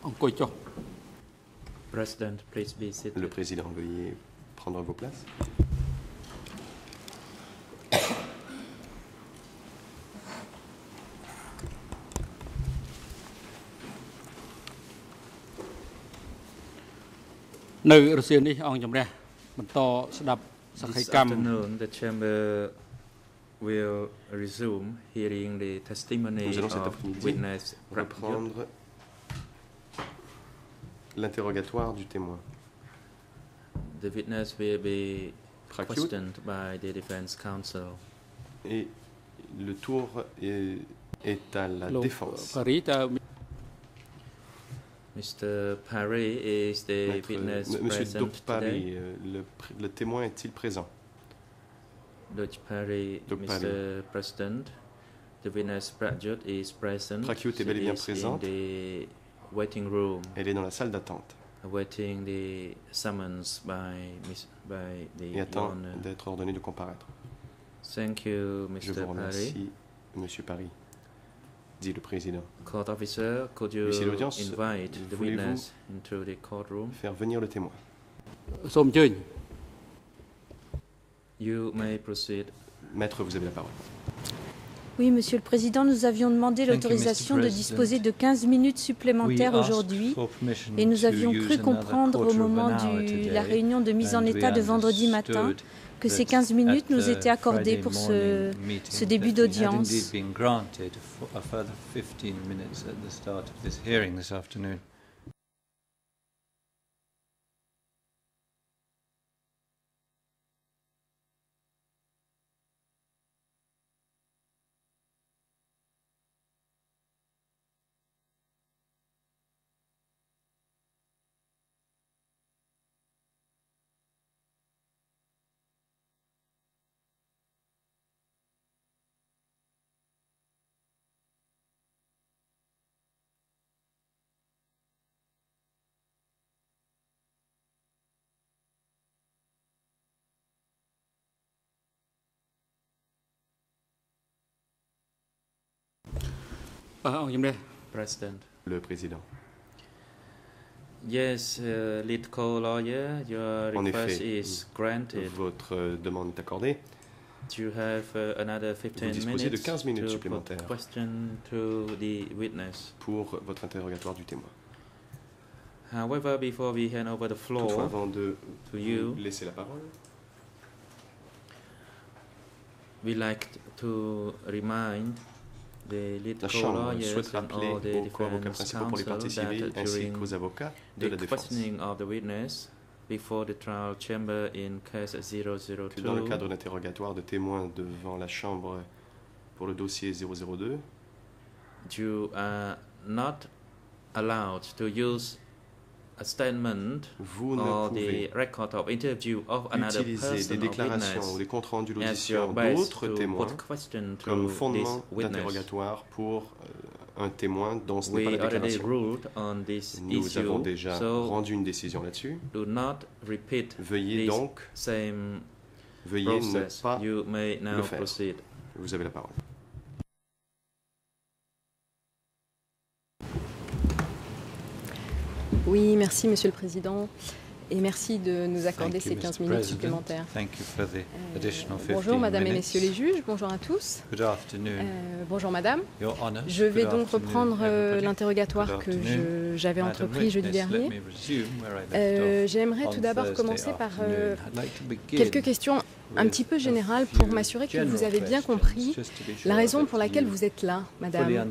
President, please be seated. Le président, veuillez prendre vos places. This afternoon, the chamber will resume hearing the testimony Nous allons cet of après-midi witness reprendre l'interrogatoire du témoin. The witness will be Prakyut. questioned by the defense counsel. Et le tour est à la défense. Mr. Parry is the witness Monsieur present Parry, today. le témoin est-il présent? Dr. Parry, Dr. Mr. President, the witness Prakyut is present. Prakyut est bel et bien She is présente. in the waiting room, Elle est dans la salle d'attente awaiting the summons by the et attend Your Honor. d'être ordonnée de comparaître. Thank you, Je Mr. vous Parry. remercie, Monsieur Parry, dit le président. Court officer, could you Huissier d'audience, invite the voulez-vous witness into the courtroom? Faire venir le témoin. You may proceed. Maître, vous avez la parole. Oui, Monsieur le Président, nous avions demandé l'autorisation de disposer de 15 minutes supplémentaires aujourd'hui et nous avions cru comprendre au moment de la réunion de mise en état de vendredi matin que ces 15 minutes nous étaient accordées pour ce début d'audience. President. Le président. Yes, lead co-lawyer, your En request effet, is granted. Votre demande est accordée. You have another Vous 15 disposez de minutes 15 minutes to put supplémentaires question to the witness. pour votre interrogatoire du témoin. However, before we hand over the Toutefois, floor avant de to you, vous laisser la parole, we like to remind the lead la Chambre co-lawyers souhaite and rappeler all the aux co-avocats defense principaux pour les parties counsel civiles that ainsi during qu'aux avocats de la the défense questioning of the witness before the trial chamber in case que dans le 002, cadre d'interrogatoire de témoins devant la Chambre pour le dossier 002, you are not allowed to use a statement vous ne or pouvez the record of interview of another utiliser des person or déclarations ou witness des comptes rendus as your d'audition base d'autres to témoins put question comme to this fondement witness. d'interrogatoire pour un témoin dont ce n'est pas We la already déclaration. ruled on this Nous avons issue, déjà so rendu une décision là-dessus. do not repeat Veuillez this donc same veuillez process. ne pas You may now le faire. proceed. Vous avez la parole. Oui, merci Monsieur le Président et merci de nous accorder ces 15 minutes supplémentaires. Bonjour Madame et Messieurs les juges, bonjour à tous. Bonjour Madame. Je vais donc reprendre l'interrogatoire que j'avais entrepris jeudi dernier. J'aimerais tout d'abord commencer par quelques questions un petit peu générales pour m'assurer que vous avez bien compris la raison pour laquelle vous êtes là, Madame.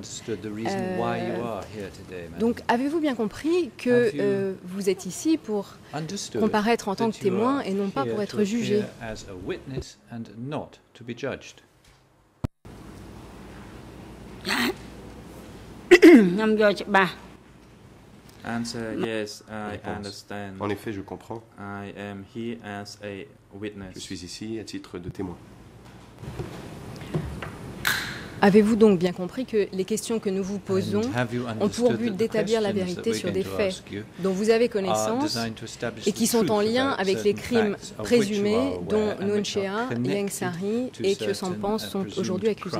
Donc, avez-vous bien compris que vous êtes ici pour comparaître en tant que témoin et non pas pour être jugé? Answer, yes, I Réponse. understand. En effet, je comprends. I am here as a witness. Je suis ici à titre de témoin. Avez-vous donc bien compris que les questions que nous vous posons ont pour but d'établir la vérité sur des faits dont vous avez connaissance et qui sont en lien avec les crimes présumés dont Nuon Chea, Ieng Sary et Khieu Samphan sont aujourd'hui accusés?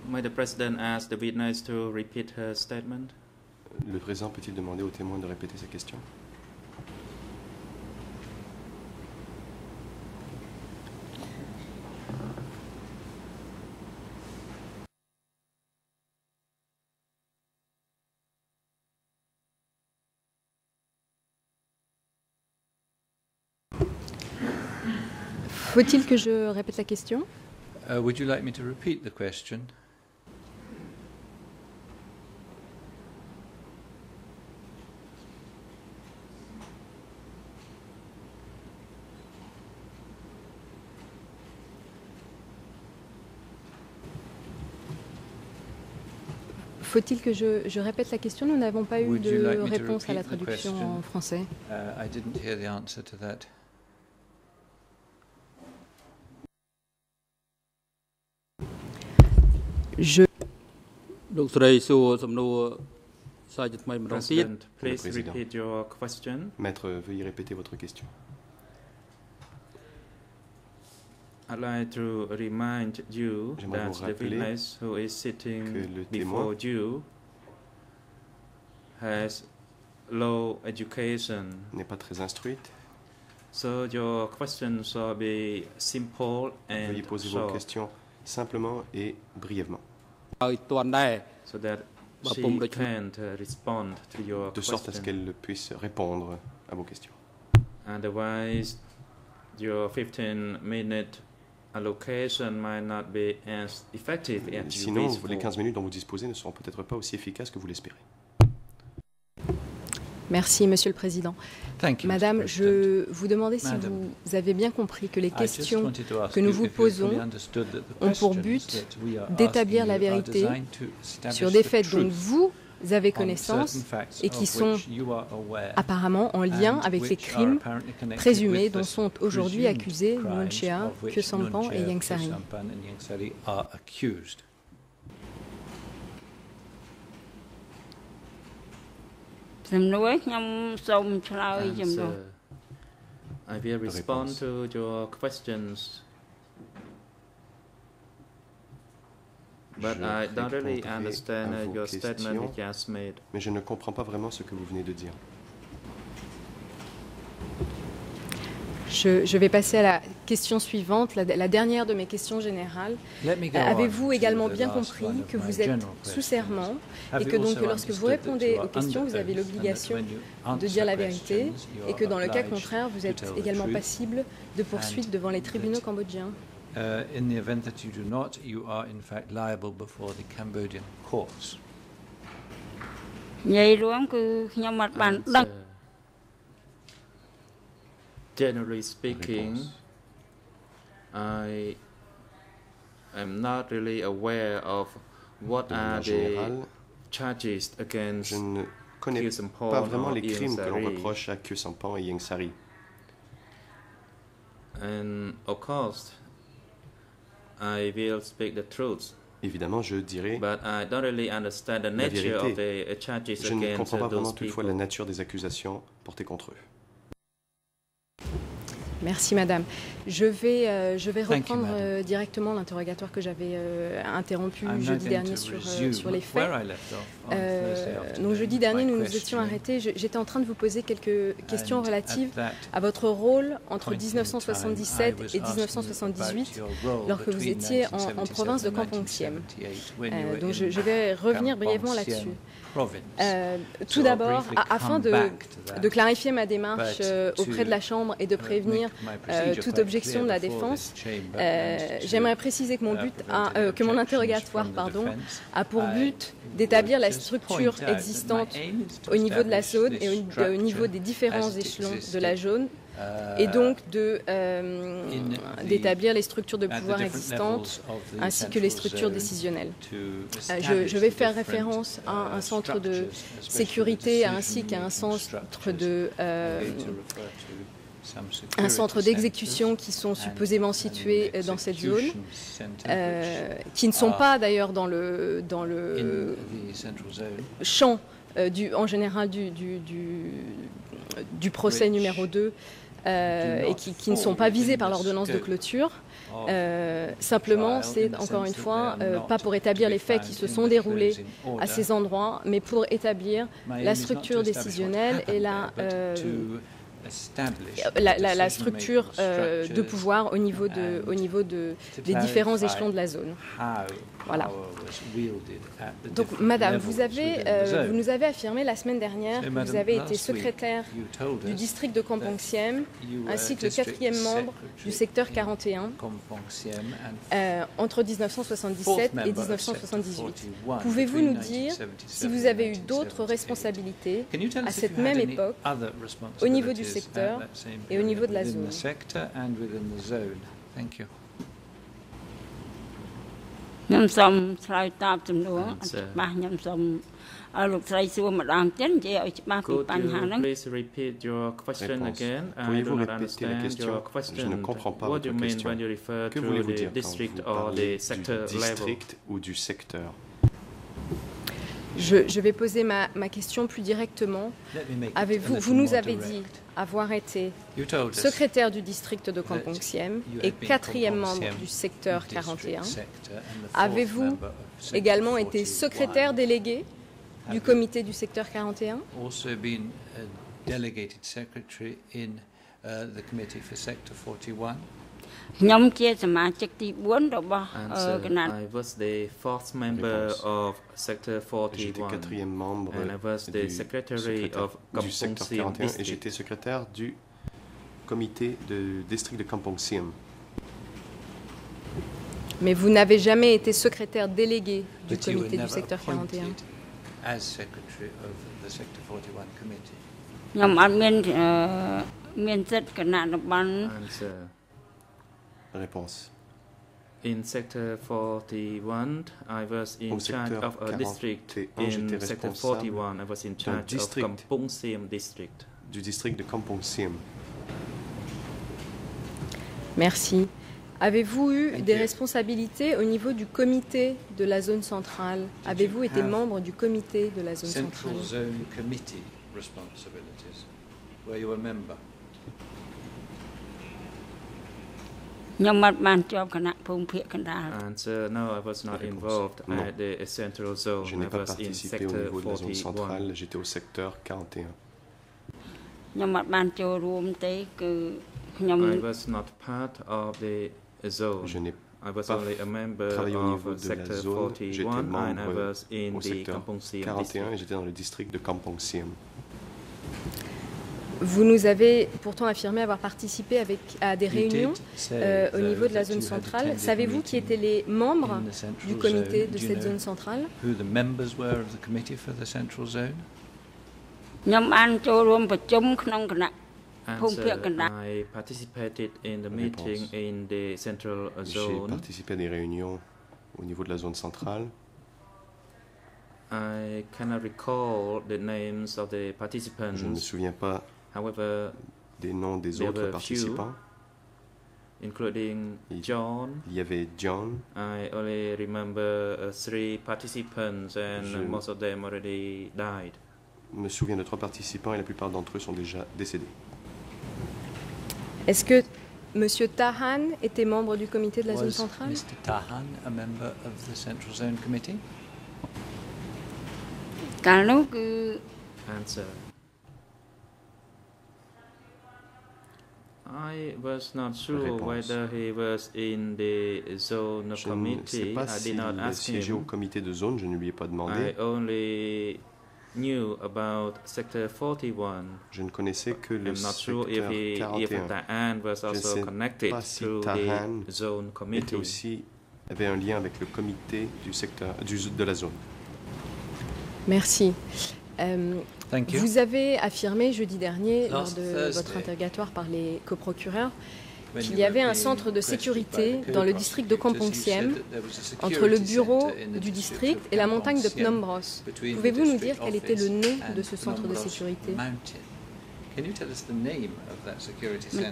May the President ask the witness to repeat her statement? Le président peut-il demander au témoin de répéter sa question? Faut-il que je répète la question? Would you like me to repeat the question? Faut-il que je répète la question? Nous n'avons pas eu de réponse à la traduction en français. I didn't hear the answer to that. President, please repeat your question. Maître, veuillez répéter votre question. I'd like to remind you that the witness who is sitting before you has low education. N'est pas très instruite. So your questions will be simple and veuillez poser vos questions simplement et brièvement. So that she can respond to your de sorte à ce qu'elle puisse répondre à vos questions. Otherwise, your 15-minute allocation might not be as effective as Sinon, les 15 minutes dont vous disposez ne seront peut-être pas aussi efficaces que vous l'espérez. Merci, Monsieur le Président. Madame, je vous demandais si vous avez bien compris que les questions que nous vous posons ont pour but d'établir la vérité sur des faits dont vous avez connaissance et qui sont apparemment en lien avec les crimes présumés dont sont aujourd'hui accusés Nuon Chea, Khieu Samphan et Ieng Sary. I will respond to your questions, but I don't really understand your statement you just made. Mais je ne comprends pas vraiment ce que vous venez de dire. Je vais passer à la question suivante, la dernière de mes questions générales. Avez-vous également bien compris que vous êtes sous serment et que donc lorsque vous répondez aux questions, vous avez l'obligation de dire la vérité et que dans le cas contraire, vous êtes également passible de poursuites devant les tribunaux cambodgiens? In the event that you do not, you are in fact liable before the Cambodian courts. Generally speaking, I am not really aware of what are the charges against Je ne connais pas vraiment les crimes que l'on reproche à Khieu Samphan et Ieng Sary. And of course, I will speak the truth. Évidemment, je dirai But I don't really understand the nature of the charges je ne comprends pas against vraiment those toutefois people. la nature des accusations portées contre eux. Merci Madame. Je vais reprendre directement l'interrogatoire que j'avais interrompu jeudi dernier sur les faits. Donc jeudi dernier, nous nous étions arrêtés. J'étais en train de vous poser quelques questions relatives à votre rôle entre 1977 et 1978, lorsque vous étiez en province de Kampong Siem. Donc je vais revenir brièvement là-dessus. Tout d'abord, afin de clarifier ma démarche auprès de la Chambre et de prévenir toute objection de la défense, j'aimerais préciser que mon interrogatoire a pour but d'établir la structure existante au niveau de la zone et au niveau des différents échelons de la zone, et donc d'établir les structures de pouvoir existantes ainsi que les structures décisionnelles. Je vais faire référence à un centre de sécurité ainsi qu'à un centre d'exécution qui sont supposément situés dans cette zone, qui ne sont pas d'ailleurs dans le champ en général du procès numéro 2 et qui ne sont pas visés par l'ordonnance de clôture. Simplement, c'est encore une fois pas pour établir les faits qui se sont déroulés à ces endroits, mais pour établir la structure décisionnelle et la structure de pouvoir au niveau des différents échelons de la zone. Voilà. Donc, Madame, vous nous avez affirmé la semaine dernière que vous avez été secrétaire du district de Kampong-Siem, ainsi que le 4e membre du secteur 41 entre 1977 et 1978. Pouvez-vous nous dire si vous avez eu d'autres responsabilités à cette même époque au niveau du secteur et au niveau de la zone? Could you please repeat your question again? I do not understand your question. Je ne comprends pas What do votre you mean question. when you refer Que to voulez-vous the dire quand district vous or parlez the sector du level? district ou du secteur? Je vais poser ma question plus directement. Vous nous avez dit avoir été secrétaire du district de Kampong-Siem et 4e membre du secteur 41. Avez-vous également été secrétaire délégué du comité du secteur 41? Also been a delegated secretary in the committee for sector 41. Answer, I was the fourth member of sector 41 quatrième membre and I was the secretary of du secteur Kampong-Siem 41 et district. j'étais secrétaire du comité de district de Kampong-Siem. Mais vous n'avez jamais été secrétaire délégué du comité du secteur 41. As secretary of the sector 41 committee. Answer. Réponse. In sector 41, I was in charge of a district. In sector 41, I was in charge of Kampong-Siem district. Du district de Kampong-Siem. Merci. Avez-vous eu des responsabilités au niveau du comité de la zone centrale? Avez-vous été membre du comité de la zone centrale? Central Zone Committee responsibilities. Were you a member? Answer, no, I was not involved at the central zone. Je n'ai I pas was in participé au sector niveau de la zone 41. centrale, j'étais au secteur 41. I was not part of the zone. Je n'ai I was pas only a member travaillé au niveau of de la sector zone, j'étais 41 and I membre was in au the secteur Kampong-Siem 41 et district. j'étais dans le district de Kampong-Siem. Vous nous avez pourtant affirmé avoir participé à des réunions au niveau de la zone centrale. Savez-vous qui étaient les membres du comité de cette zone centrale? Who the members were of the committee for the central zone? Answer, I participated in the meeting in the central J'ai zone. participé à des réunions au niveau de la zone centrale. I cannot recall the names of the participants. Je ne me souviens pas However, des noms des there autres were participants. including John. Il y avait John. I only remember 3 participants and Je- most of them already died. Je me souviens de 3 participants et la plupart d'entre eux sont déjà décédés. Est-ce que M. Tahan était membre du comité de la zone Was centrale? Mr. Tahan a member of the central zone committee? Answer. I was not sure Réponse. whether he was in the zone Je ne sais committee. pas I did s'il not ask siégeait au him. comité de zone, je ne lui ai pas I demandé. only knew about sector 41. Je ne connaissais que le I'm not sure secteur if 41. Tahan was also sais connected pas si to Tahan the zone était committee. aussi avait un lien avec le comité du secteur de la zone. Merci. Thank you. Vous avez affirmé jeudi dernier, lors Last de Thursday, votre interrogatoire par les coprocureurs, When qu'il you y avait were un being centre de questioned sécurité by the dans le district de co-prosecutors, you Kampong-Siem, said that there was a security entre le bureau center in the du district district of et la montagne de Kampong-Siem, Phnom Bros. between the Pouvez-vous nous district dire quel était le office nom de and ce centre de Phnom Bros sécurité? Mountain. Can you tell us the name of that security center?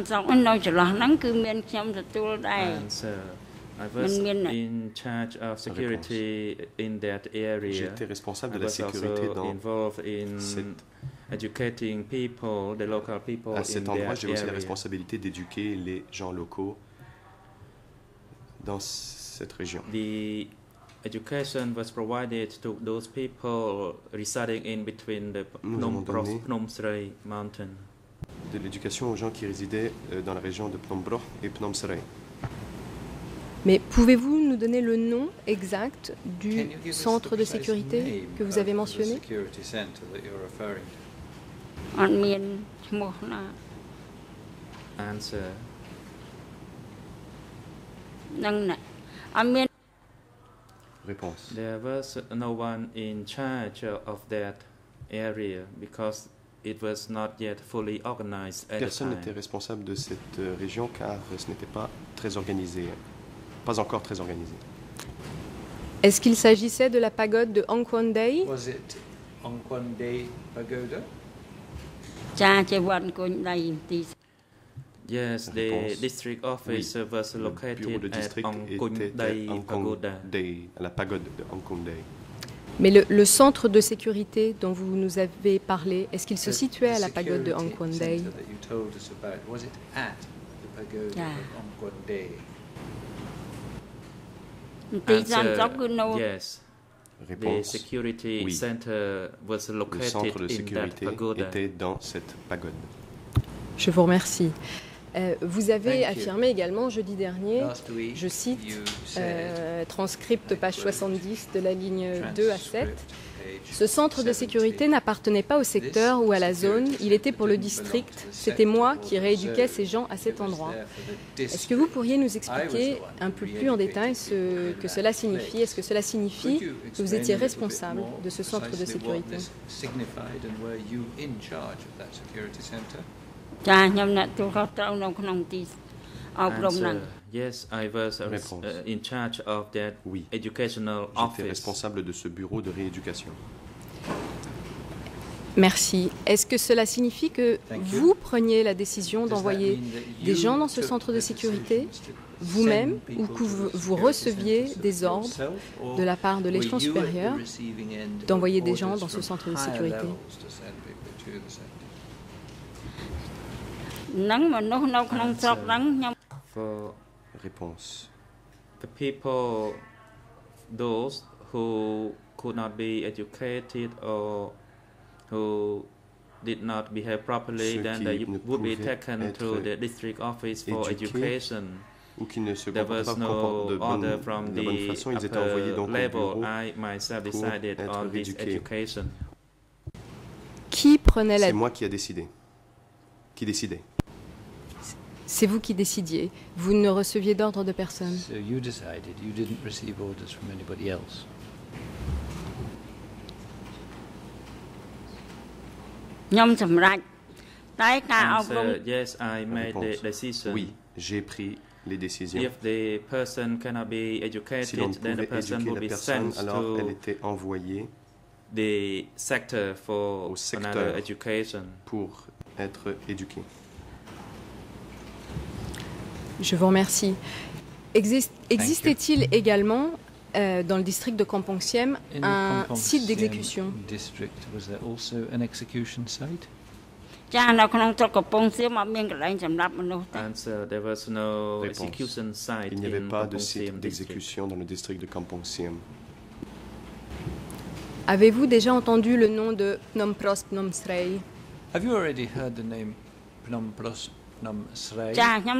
Answer. I was in charge of security in that area. J'étais responsable I de la was sécurité also dans involved in cette educating people, the local people à cet in endroit, their j'ai aussi la area. responsabilité d'éduquer les gens locaux dans cette région. The education was provided to those people residing in between the Phnom Srei mountain. De l'éducation aux gens qui résidaient dans la région de Phnom Broch et Phnom Srei. Mais pouvez-vous nous donner le nom exact du centre de sécurité que vous avez mentionné? Answer. Réponse. There was no one in charge of that area because it was not yet fully organized at Personne the n'était time. responsable de cette région car ce n'était pas très organisé, pas encore très organisé. Est-ce qu'il s'agissait de la pagode de Angkon Dei? Was it Angkon Dei Pagoda? Yes, the district office was located at Angkon Dei Pagoda. À la pagode de Angkon Dei. Mais le centre de sécurité dont vous nous avez parlé, est-ce qu'il se situait à la pagode de Angkon Dei? Answer, yes. Réponse. The security oui. center was Le located centre de in that sécurité pagoda. était dans cette pagode. Je vous remercie. Vous avez affirmé également jeudi dernier, je cite, transcript page 70 de la ligne 2 à 7, ce centre de sécurité n'appartenait pas au secteur ou à la zone, il était pour le district, c'était moi qui rééduquais ces gens à cet endroit. Est-ce que vous pourriez nous expliquer un peu plus en détail ce que cela signifie? Est-ce que cela signifie que vous étiez responsable de ce centre de sécurité? Answer, yes, I was in charge of that oui. educational J'étais office. responsable de ce bureau de rééducation. Merci. Est-ce que cela signifie que vous preniez la décision d'envoyer des gens dans ce centre de sécurité vous-même ou que vous receviez des ordres de la part de l'échelon supérieur d'envoyer des gens dans ce centre de sécurité? For Réponse. the people, those who could not be educated or who did not behave properly, Ceux then qui they ne would be pouvaient taken to être the district office for éduqués, education. Ou qui ne se There comportaient was pas no de order bonne from the façon, ils étaient envoyés upper donc au level. bureau I myself pour decided être on this rééduqués. education. Qui prenait la... C'est moi qui a décidé. Qui décidait. C'est vous qui décidiez. Vous ne receviez d'ordre de personne. So you decided, you didn't receive orders from anybody else. Answer, yes, I made the Réponse. decision. Oui, j'ai pris les décisions. If the person cannot be Si l'on educated, ne then the pouvait person éduquer will la be personne, sent alors elle to était envoyée the sector for au secteur another education. pour être éduquée. Je vous remercie. Existait-il également dans le district de Kampong Siem un site d'exécution? Was there also an execution site? Answer, there was no Réponse. execution site Il n'y avait in pas de Kampong Siem site district. d'exécution dans le district de Kampong Siem. Avez-vous déjà entendu le nom de Phnom Pros Phnom Srei? Have you already heard the name Phnom Pros Phnom Srei?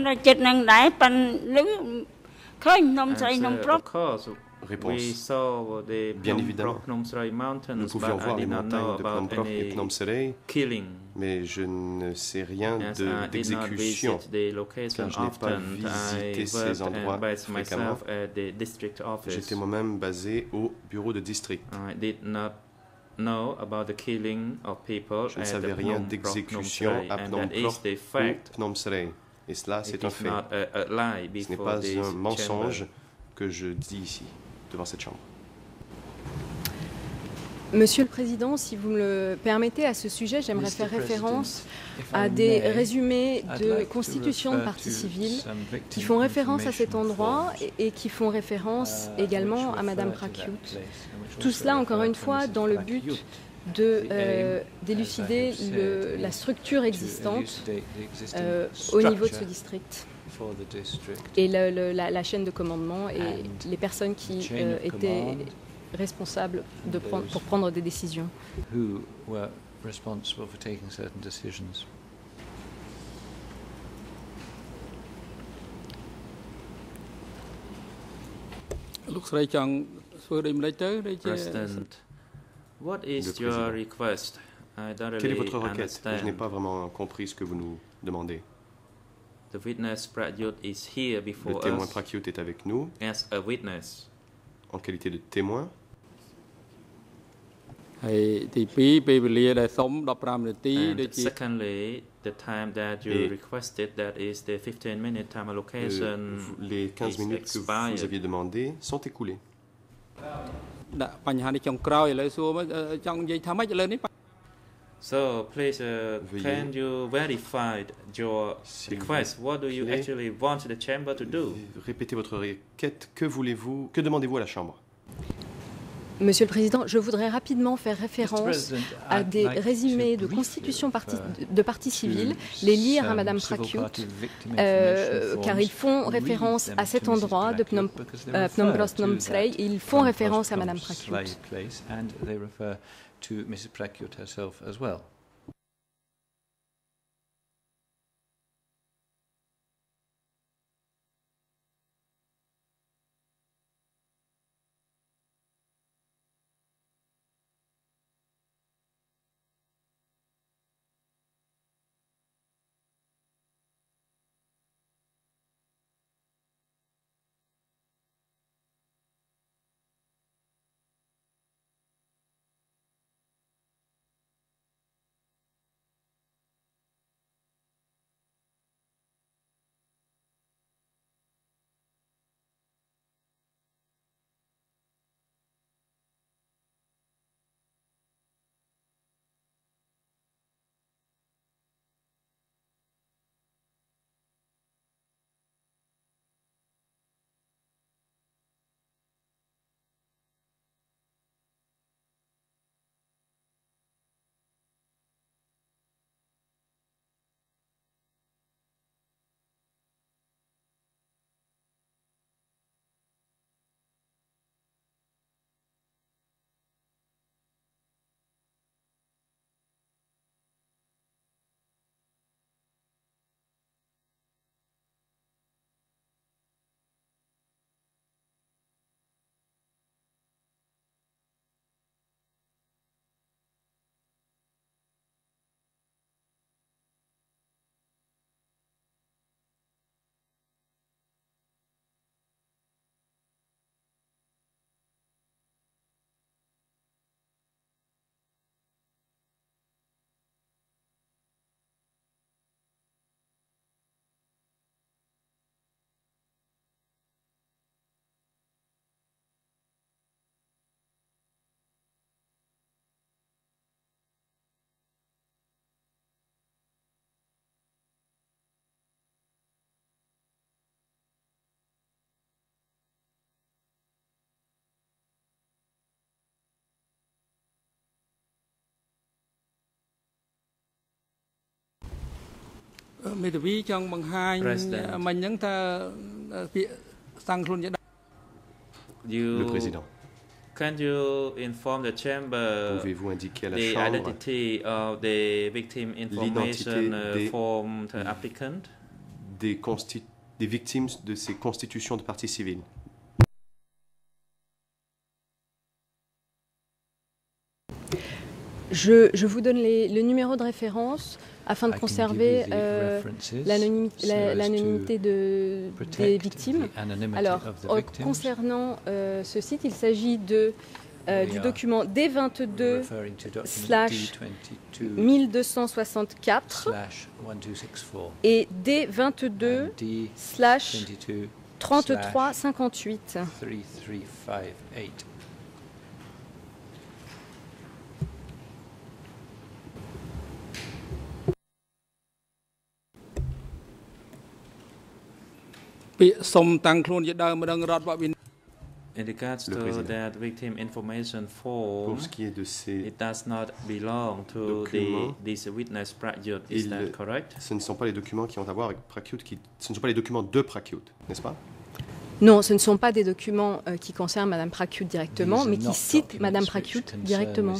Answer, of course, we Réponse. saw the Bien évidemment. Phnom Srei Nous mountains, pouvions but I voir les did not know montagnes de Phnom about Broch et Phnom any Srei, killing. mais je ne sais rien Yes, I did not d'exécution. visit the location car je n'ai pas often. visité I ces worked endroits based fréquemment. myself at the district office. J'étais moi-même basé au bureau de district. I did not know about the killing of people Je ne at savais the rien Phnom Broch, Phnom d'exécution Srei, à and Phnom that is Broch the ou fact. Phnom Srei. Et cela, c'est It un is fait. not a lie Ce n'est before pas this un mensonge chamber. que je dis ici, devant cette chambre. Monsieur le Président, si vous me le permettez, à ce sujet, j'aimerais faire référence à des résumés de constitution de partie civile qui font référence à cet endroit et qui font référence également à Madame Prakyut. Tout cela, encore une fois, dans le but d'élucider la structure existante au niveau de ce district et la chaîne de commandement et les personnes qui étaient responsables pour prendre des décisions. President, what is your request? I don't Quelle est really votre requête? understand. Je n'ai pas vraiment compris ce que vous nous demandez. The witness Pradyut is here Le before témoin us Prakyut est avec nous as a witness. en qualité de témoin. And secondly, the time that you requested, that is the 15-minute time allocation, les 15 minutes que vous aviez demandées sont écoulées. So please, can you verify your request? What do you actually want the chamber to do? Répétez votre requête. Que voulez-vous? Que demandez-vous à la Chambre? Monsieur le Président, je voudrais rapidement faire référence à des résumés de constitution de partis civils, les lire à Madame Prakyut, car ils font référence à cet endroit de Phnom Penh Srey, ils font référence à Madame Prakyut. Le président. Can you inform the chamber Pouvez-vous indiquer à la the Chambre identity of the victim information from the applicant? Des victimes de ces constitutions de partis civils? Je vous donne le numéro de référence afin de conserver l'anonymité des victimes. Alors, concernant ce site, il s'agit du document D22/1264 et D22/3358. In regards to that victim information form, pour ce qui est de ces it does not belong to this witness Prakyut. Is that correct? Ce ne sont pas les documents qui ont à voir avec Prakyut, ce ne sont pas les documents de Prakyut, n'est-ce pas? Non, ce ne sont pas des documents qui concernent Mme Prakyut directement, mais qui citent Mme Prakyut directement.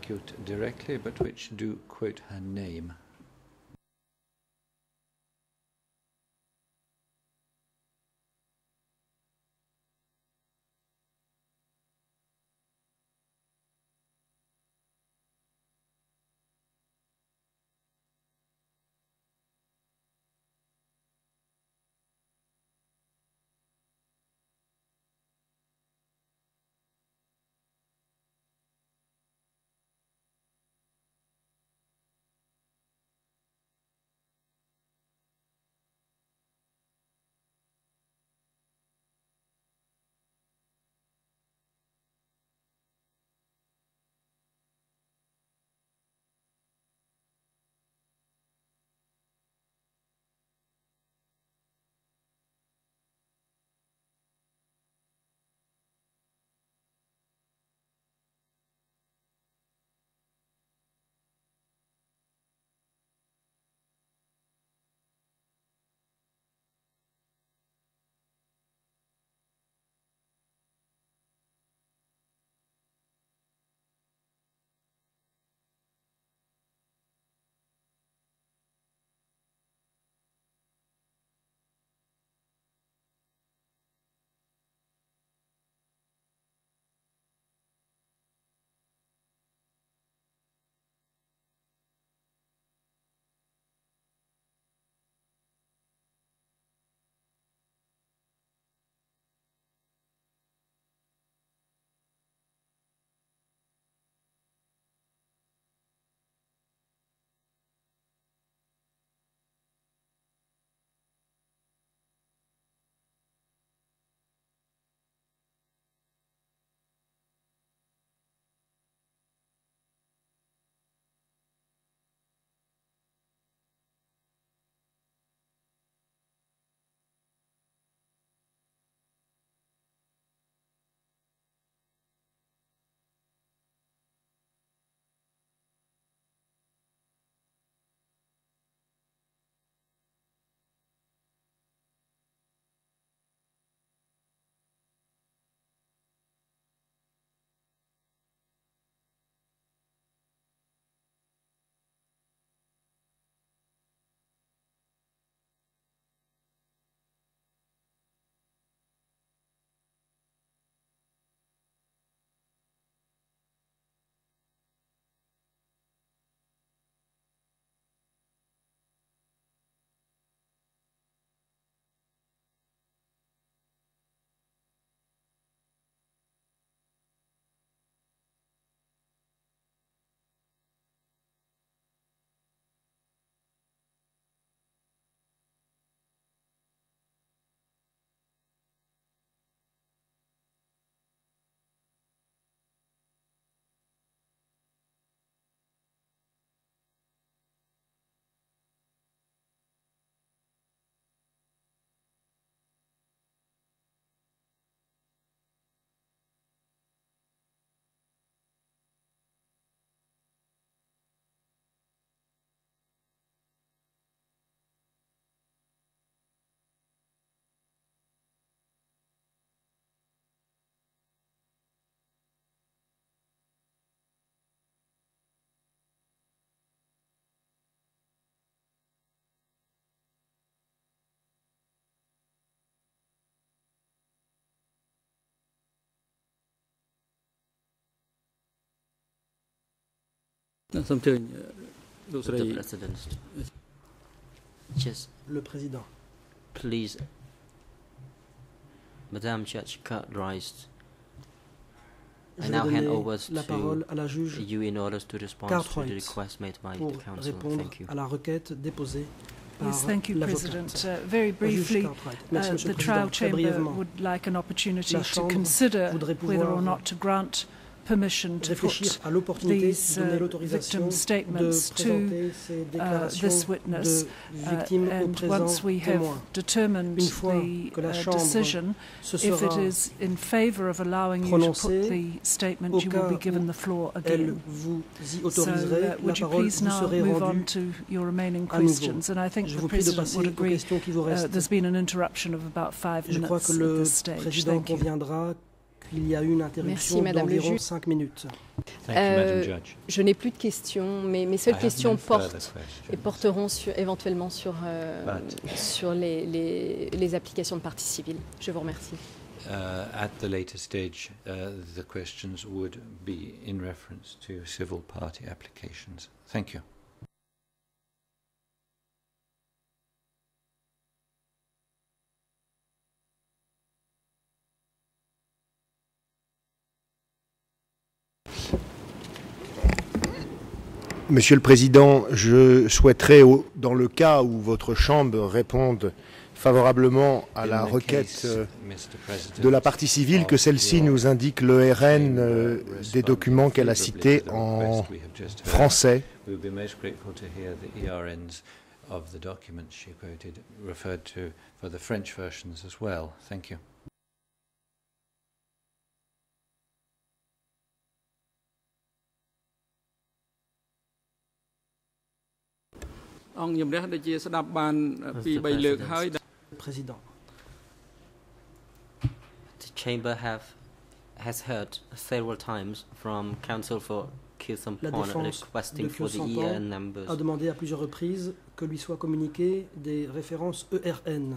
Le président. Please, Madame Judge Cartwright, I now hand over la parole à la juge you in order to respond to the request made by the council. Thank you. À la requête déposée. Yes, thank you, President. Very briefly, the trial chamber would like an opportunity to consider whether or not to grant permission to put these victim statements to this witness, and once we have determined the decision, if it is in favour of allowing you to put the statement, you will be given the floor again. So would you please now move on to your remaining questions? And I think the President would agree there's been an interruption of about 5 minutes at this stage. Thank you. Il y a eu une interruption d'environ 5 minutes. Je n'ai plus de questions, mais mes seules questions porteront éventuellement sur les applications de partie civile. Je vous remercie. At the later stage, the questions would be in reference to civil party applications. Thank you. Monsieur le Président, je souhaiterais, dans le cas où votre Chambre réponde favorablement à la requête de la partie civile, que celle-ci nous indique le RN des documents qu'elle a cités en français. Président. The Chamber has heard several times from Counsel for Khieu Samphan requesting for the ERN numbers. A demandé à plusieurs reprises que lui soient communiquées des références ERN.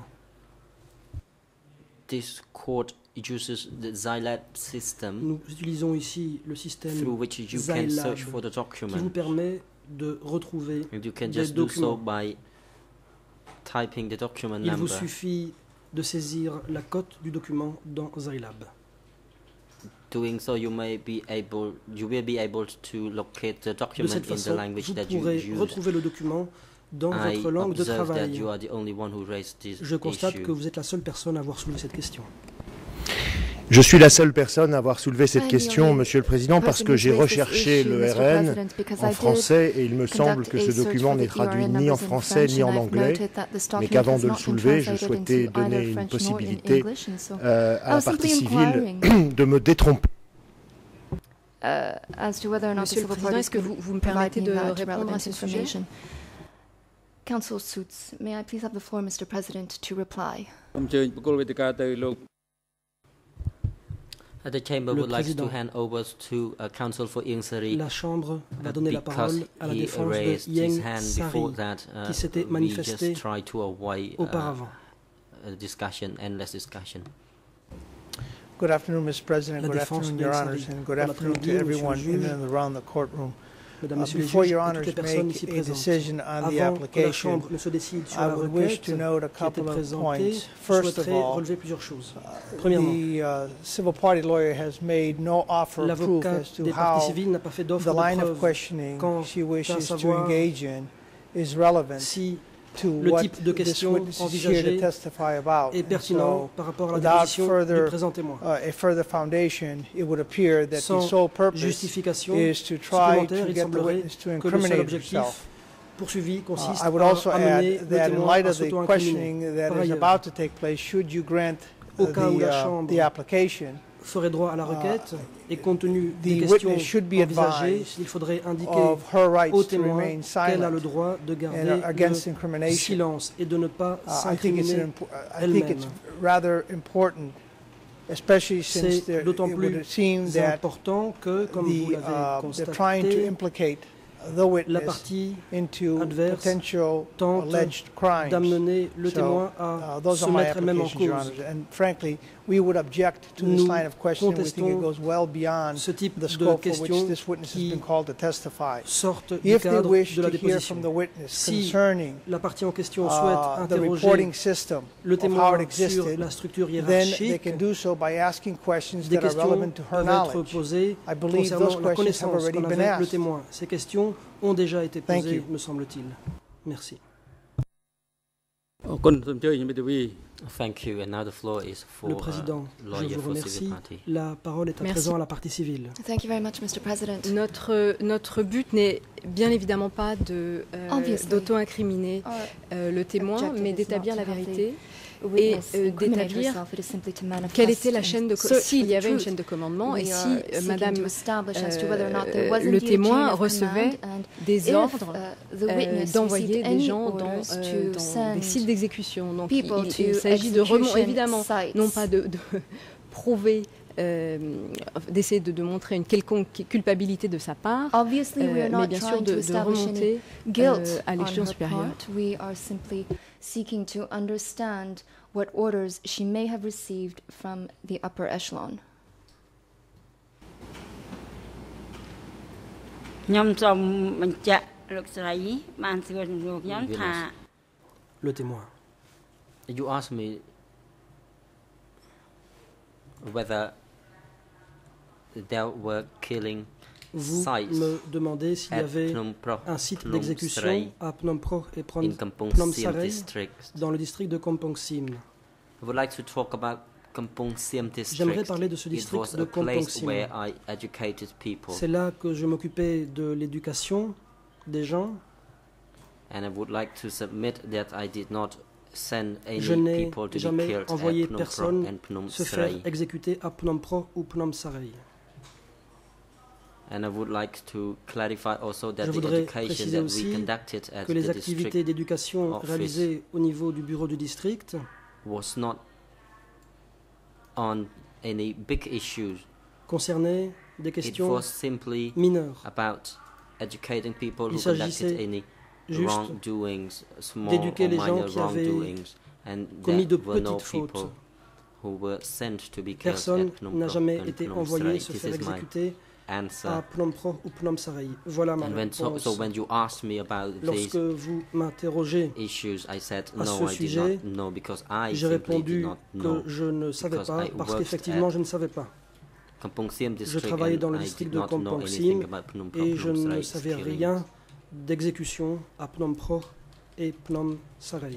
This court uses the Zilab system. Nous utilisons ici le système through which you can search for the document. Qui vous permet de retrouver and you can des just documents. Do so by typing the document Il number. vous suffit de saisir la cote du document dans Zilab. Doing so, you will be able to locate the document de cette façon, in the language that you use. Vous pourrez retrouver le document dans votre langue de travail. Je constate que vous êtes la seule personne à avoir soulevé cette question. Je suis la seule personne à avoir soulevé cette question, Monsieur le Président, parce que j'ai recherché le RN en français et il me semble que ce document n'est traduit ni en français ni en anglais, mais qu'avant de le soulever, je souhaitais donner une possibilité à la partie civile de me détromper. Monsieur le Président, est-ce que vous me permettez de répondre à ce sujet? Counsel Suits, may I please have the floor, Mr. President, to reply? The Chamber would like to hand over to Counsel for Ieng Sary. La Chambre va donner la parole à la défense de Ieng Sary, qui s'était manifesté auparavant. Endless discussion. Good afternoon, Mr. President. Good afternoon, Your Honors, and good afternoon to everyone in and around the courtroom. Before Your Honors make a decision on the application, I would wish to note a couple of points. First of all, the civil party lawyer has made no offer of proof as to how the line of questioning she wishes to engage in is relevant to what this witness is here to testify about. So, without a further foundation, it would appear that the sole purpose is to try to get the witness to incriminate herself. I would also add that in light of the questioning that is about to take place, should you grant the application, ferait droit à la requête et compte tenu des questions envisagées, il faudrait indiquer au témoin qu'elle a le droit de garder le silence et de ne pas s'incriminer elle-même. C'est d'autant plus important que, comme vous l'avez constaté, la partie adverse tente d'amener le témoin à se mettre elle-même en cause. Nous contestons ce type de questions qui sortent du cadre de la déposition. Si la partie en question souhaite interroger le témoin sur la structure hiérarchique, des questions peuvent être posées concernant la connaissance qu'en avait le témoin. Ces questions ont déjà été posées, me semble-t-il. Merci. Thank you. And now the floor is for Le président, je vous remercie. La parole est à présent à la partie civile. Thank you very much, Mr. President. Notre but n'est bien évidemment pas d'auto-incriminer le témoin, mais d'établir la vérité et d'établir quelle était la chaîne de s'il y avait une chaîne de commandement et si Madame le témoin recevait des ordres d'envoyer des gens dans des sites d'exécution. Donc il s'agit de remonter, évidemment, non pas de prouver, d'essayer de montrer une quelconque culpabilité de sa part, mais bien sûr de remonter à l'échelon supérieur. Seeking to understand what orders she may have received from the upper echelon. Le témoin. You asked me whether there were killing Vous me demandez s'il y avait un site d'exécution à Phnom Penh et Phnom Sarai dans le district de Kampong Sim. J'aimerais parler de ce district de Kampong Sim. C'est là que je m'occupais de l'éducation des gens. Je n'ai jamais envoyé personne se faire exécuter à Phnom Penh ou Phnom Sarai. And I would like to clarify also that Je voudrais préciser aussi que les activités d'éducation réalisées au niveau du bureau du district was not on any big issues. Concernaient des questions It was simply mineures. About educating people who conducted any wrongdoings, small or minor wrongdoings, and there were no people who were sent to be killed at Phnom Penh. Personne n'a jamais été envoyé se faire exécuter à Phnom Penh ou Phnom Sarai. Voilà ma réponse. So when you asked me about Lorsque vous m'interrogez I said, à ce sujet, j'ai répondu que je ne savais pas parce qu'effectivement je ne savais pas. Je travaillais dans le district de Kampong Sim et je ne savais rien d'exécution à Phnom Penh et Phnom Sarai.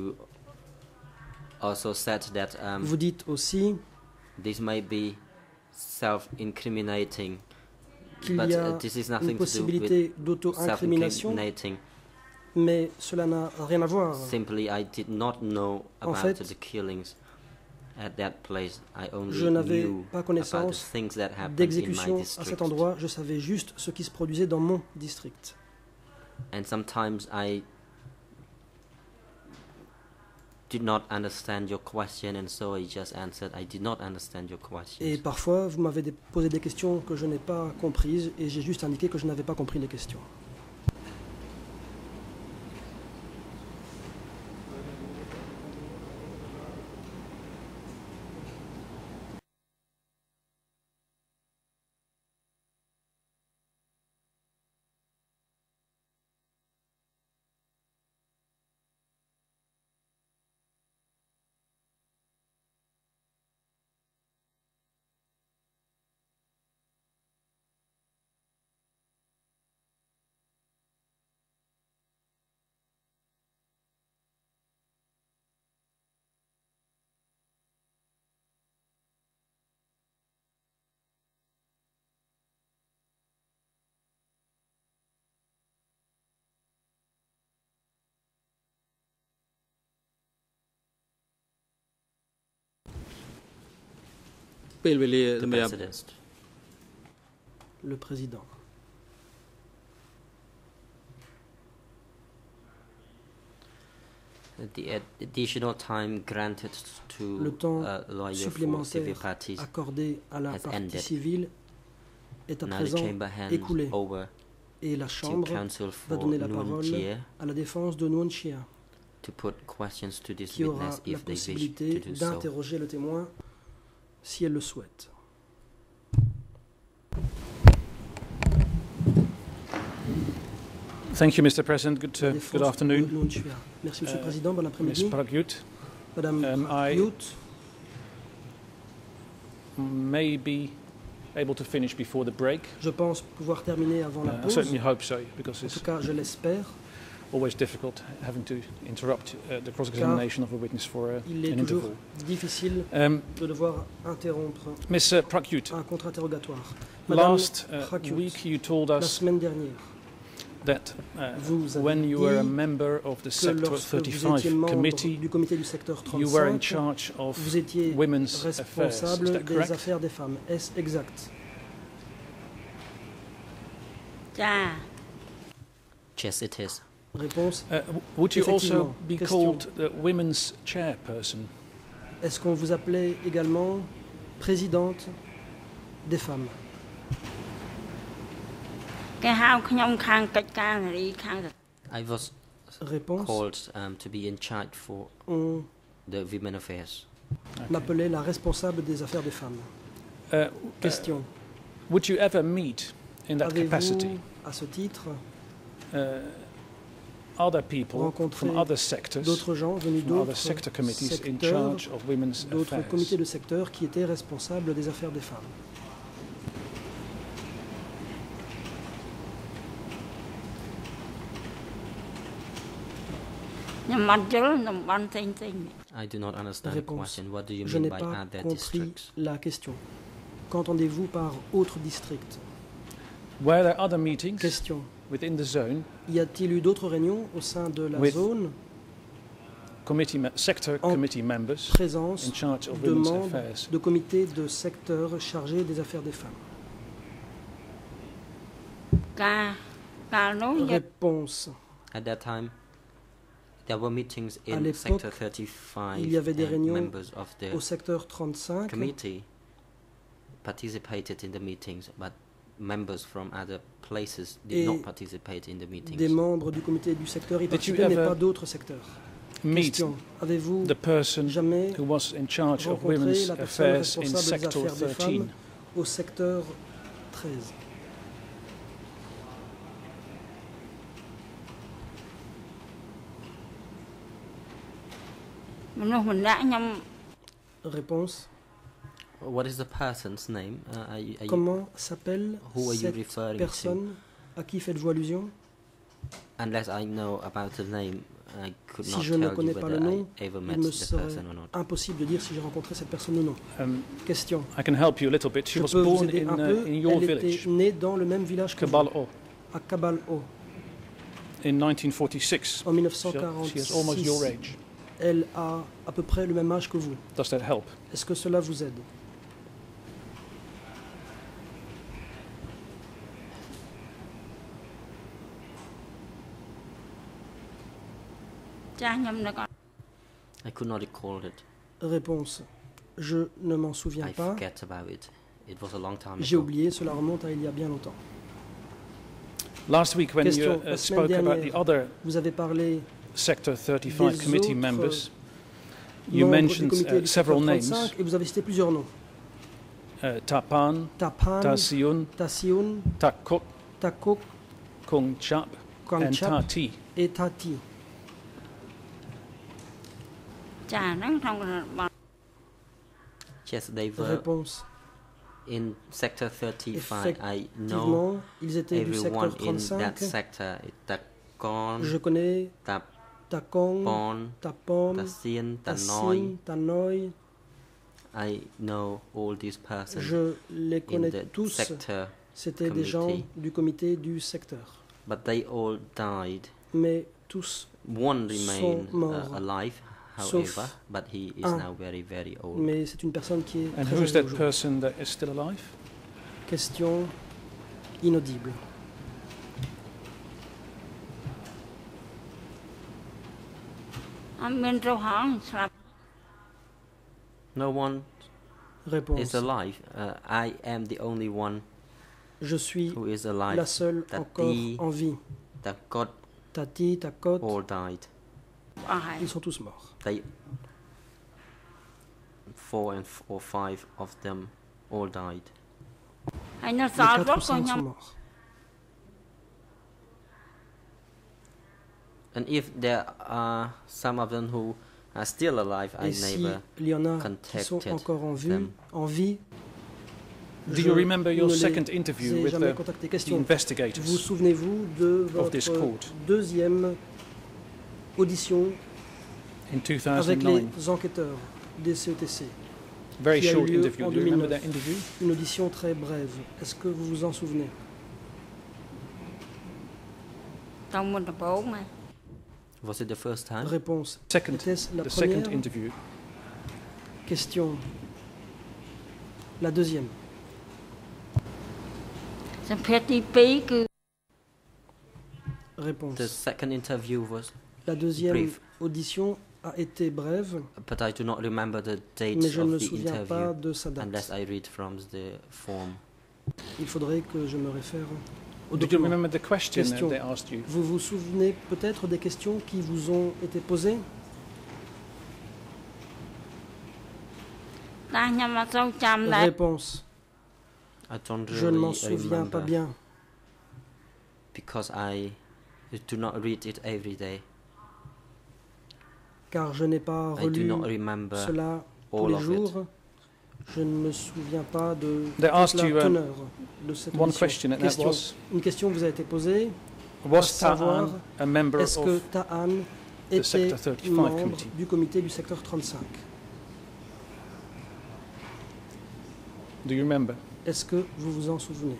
Vous dites aussi this may be self-incriminating, qu'il y a une possibilité d'auto-incrimination, mais cela n'a rien à voir. En fait, je n'avais pas connaissance d'exécution à cet endroit, je savais juste ce qui se produisait dans mon district. And sometimes I did not understand your question, and so I just answered, I did not understand your question. Et parfois, vous m'avez posé des questions que je n'ai pas comprises, et j'ai juste indiqué que je n'avais pas compris les questions. Le président. The additional time granted to le temps supplémentaire accordé à la partie civile est à présent écoulé et la Chambre va donner la parole à la défense de Nuon Chea qui aura la possibilité d'interroger le témoin si elle le souhaite. Thank you, Mr. President. Good afternoon. Merci, Monsieur le Président. Bon après-midi. Ms. Pragyut. Madame Pragyut. May be able to finish before the break. Je pense pouvoir terminer avant la pause. I certainly hope so, because en tout cas, je l'espère. always difficult having to interrupt the cross-examination of a witness for an interval. Il est toujours difficile de devoir interrompre un contre-interrogatoire. Last week you told us la semaine dernière, that when you were a member of the Sector 35 committee, you were in charge of women's affairs. Is that correct? Affaires des femmes. Est-ce exact? Yes, it is. Réponse. Would you also be called the women's chairperson? Est-ce qu'on vous appelait également présidente des femmes? I was called to be in charge for the women affairs. M'appelait la responsable des affaires des femmes. Question. Would you ever meet in that capacity à ce titre other people from other sectors, d'autres gens venus d'autres sector committees in charge of women's affairs? D'autres comités de secteur qui étaient responsables des affaires des femmes? I do not understand the question. What do you Je mean n'ai by pas other compris districts? la question. Qu'entendez-vous par autre district? Were there other meetings Question. within the zone? Y a-t-il eu d'autres réunions au sein de la zone? Sector committee members présence in charge of de women's membres affairs. de comités de secteur chargés des affaires des femmes? Réponse. At that time, there were meetings À in l'époque, Sector 35 il y avait des and réunions members of the au secteur 35. committee participated in the meetings, but members from other places did not participate in the meetings. Des membres du comité du secteur y participaient, mais pas d'autres secteurs. Question. Avez-vous jamais who was in charge of rencontré women's la personne affairs in responsable des Sector affaires des 13? femmes au secteur 13? Réponse. What is the person's name? Comment s'appelle who are you cette referring personne à qui faites-vous allusion? Unless I know about the name, I could Si not je tell ne you connais pas le whether nom, I ever il met me the serait person or not. impossible de dire si j'ai rencontré cette personne ou non. Question. I can help you a little bit. She Je was peux vous born aider un peu. in your Elle village, était née dans le même village que vous, Kabal-o, à Kabal-o, in 1946. en She has almost your 1946. age. Elle a à peu près le même âge que vous. Does that help? Est-ce que cela vous aide? I could not recall it. Réponse. Je ne m'en souviens I pas. forget about it. It was a long time J'ai ago. oublié, cela remonte à il y a bien longtemps. Last week, when Question. you La semaine spoke about the dernière, other vous avez parlé Sector 35 des committee autres members, you membres du mentioned comité du several secteur names. 35 et vous avez cité plusieurs noms. Tapan, Tapan, Tasiun, Tasioun, Takuk, Takuk, Kung Chap, and Kangchap Tati. et Tati. Yes, they were Réponse. in Sector 35. I know Effectivement, ils étaient du secteur everyone in that 35. sector. Takon, Je connais Takong, Tapon, Tapon, Tassin, Tassin, Tanoi. Tanoi. I know all these persons Je les in connais the tous. sector, C'était des gens committee. du comité du secteur. but they all died. Mais tous, One remained morts. alive, Sauf however, but he is un. now very, very old. mais c'est une personne qui est And très who is âgée that aujourd'hui. person that is still alive? Question inaudible. No one Réponse. is alive. I am the only one Je suis who is alive. la seule encore Tati, en vie. Takot, Tati, Takot, all died. ils sont tous morts. They 4 or 5 of them all died. Les 4 ou 5 sont morts. And if there are some of them who are still alive, I Et si never il y en a qui sont contacted encore en them. vie, Do je you remember your ne les second interview ai with jamais the contactés. the Question. investigators? Vous souvenez-vous de of this votre court? deuxième audition in 2009. Avec les enquêteurs des CETC. Very qui a eu short lieu interview. En Do you remember 2009. that interview? Une audition très brève. Est-ce que vous vous en souvenez? Was it the first time? Réponse. Second, Était-ce la the première? second interview. Question. La deuxième. Réponse. The second interview was La deuxième brief. audition a été brève, But I do not remember the date mais je ne me of the souviens pas interview de sa date. unless I read from the form. Il faudrait que je me réfère au Did you document. remember the question that Question. they asked you? Vous vous souvenez peut-être des questions qui vous ont été posées? Réponse. I don't Je ne m'en really souviens pas remember bien, because I do not read it every day. car je n'ai pas I do relu not remember cela tous all les of it. jours. Je ne me souviens pas de They toute asked la you, teneur de cette One audition. question, and that Question. was, Une question vous a été posée. was savoir, Ta'an a member Est-ce que of Ta'an the était Sector 35 membre committee? du comité du secteur 35? Do you remember? Est-ce que vous vous en souvenez?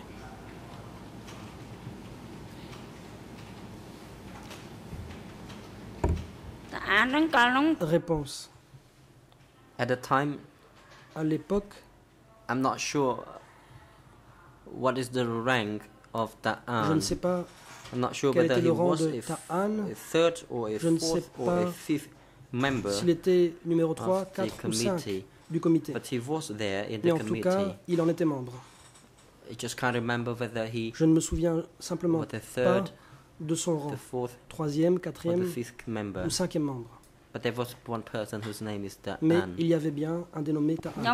Réponse. At the time, À l'époque, I'm not sure what is the rank of je Ta'an. ne sais pas I'm not sure quel whether était he le rang was de a Ta'an, third or a Je ne sais fourth or a pas fifth member s'il était numéro 3, of the 4 ou 5 committee. du comité. But he was there in Mais the en tout committee. cas, il en était membre. I just can't remember whether he Je ne me souviens simplement was the pas third, de son rang. the fourth, 3e, or the 4e fifth member. ou 5e membre. But there was one person whose name is Mais Ta'an. il y avait bien un dénommé Ta'an.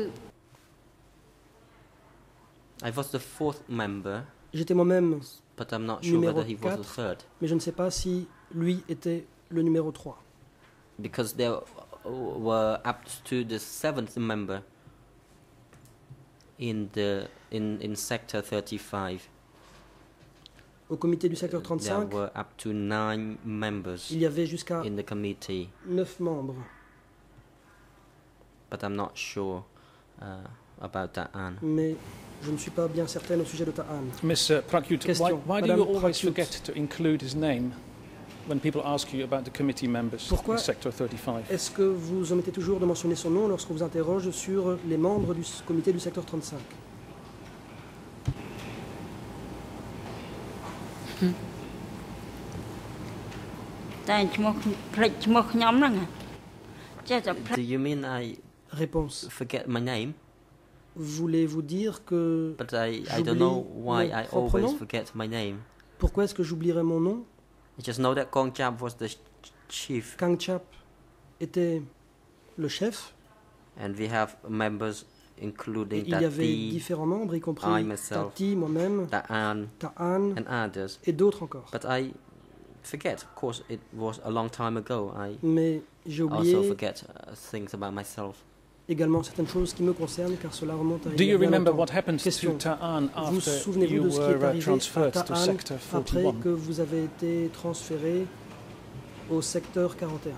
I was the fourth member, J'étais moi-même, but I'm not sure numéro whether he was the 4, third. mais je ne sais pas si lui était le numéro 3. Because there were up to the seventh member in sector 35. Au comité du secteur There 35, were up to 9 members il y avait jusqu'à in the committee, 9 membres. but I'm not sure about Ta'an. Mais je ne suis pas bien certaine au sujet de Ta'an. Miss Prakyut, Question. why do Madame you always Prakyut. forget to include his name when people ask you about the committee members Pourquoi in Sector 35? Est-ce que vous omettez toujours de mentionner son nom lorsqu'on vous interroge sur les membres du comité du secteur 35? Do you mean I Réponse. forget my name? Voulez-vous dire que But I don't j'oublie know why mon I propre always nom? forget my name. Pourquoi est-ce que j'oublierais mon nom? I just know that Gong Chap was the chief, Kang Chap était le chef. and we have members Et including il y avait Tati, différents membres, y I compris myself, Tati, moi-même, Ta'an, Ta'an and others. et d'autres encore. But I forget, of course, it was a long time ago. I Mais j'ai also oublié forget things about myself. également certaines choses qui me concernent car cela remonte à Do il y a you bien remember longtemps. what happened to Question. Ta'an Vous after souvenez-vous you de ce qui est were arrivé à transferred to Ta'an Sector après 41? que vous avez été transféré au secteur 41?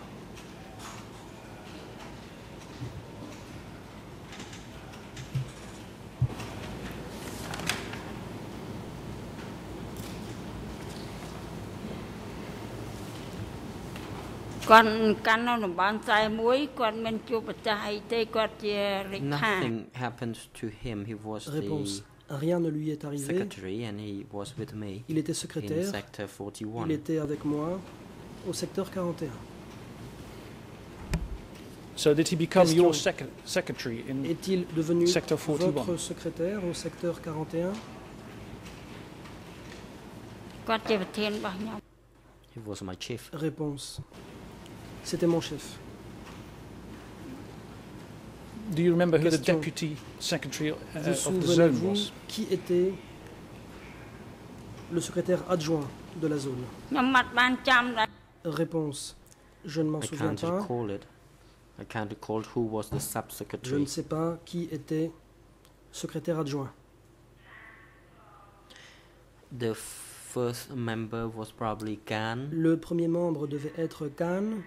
Nothing happened to him. He was Réponse. the Rien ne lui est arrivé. secretary, and he was with me Il était in secrétaire. sector Il 41. était avec moi au secteur 41. So did he become Question. your secretary in Est-il devenu Sector 41? votre secrétaire au secteur 41? He was my chief. Réponse. C'était mon chef. Do you remember who the Question. deputy secretary Vous of the zone souvenez-vous was? qui était le secrétaire adjoint de la zone? Réponse. Je ne m'en I souviens can't pas. recall it. I can't recall who was the Je ne sub-secretary. sais pas qui était secrétaire adjoint. The first member was probably Khan. Le premier membre devait être Khan.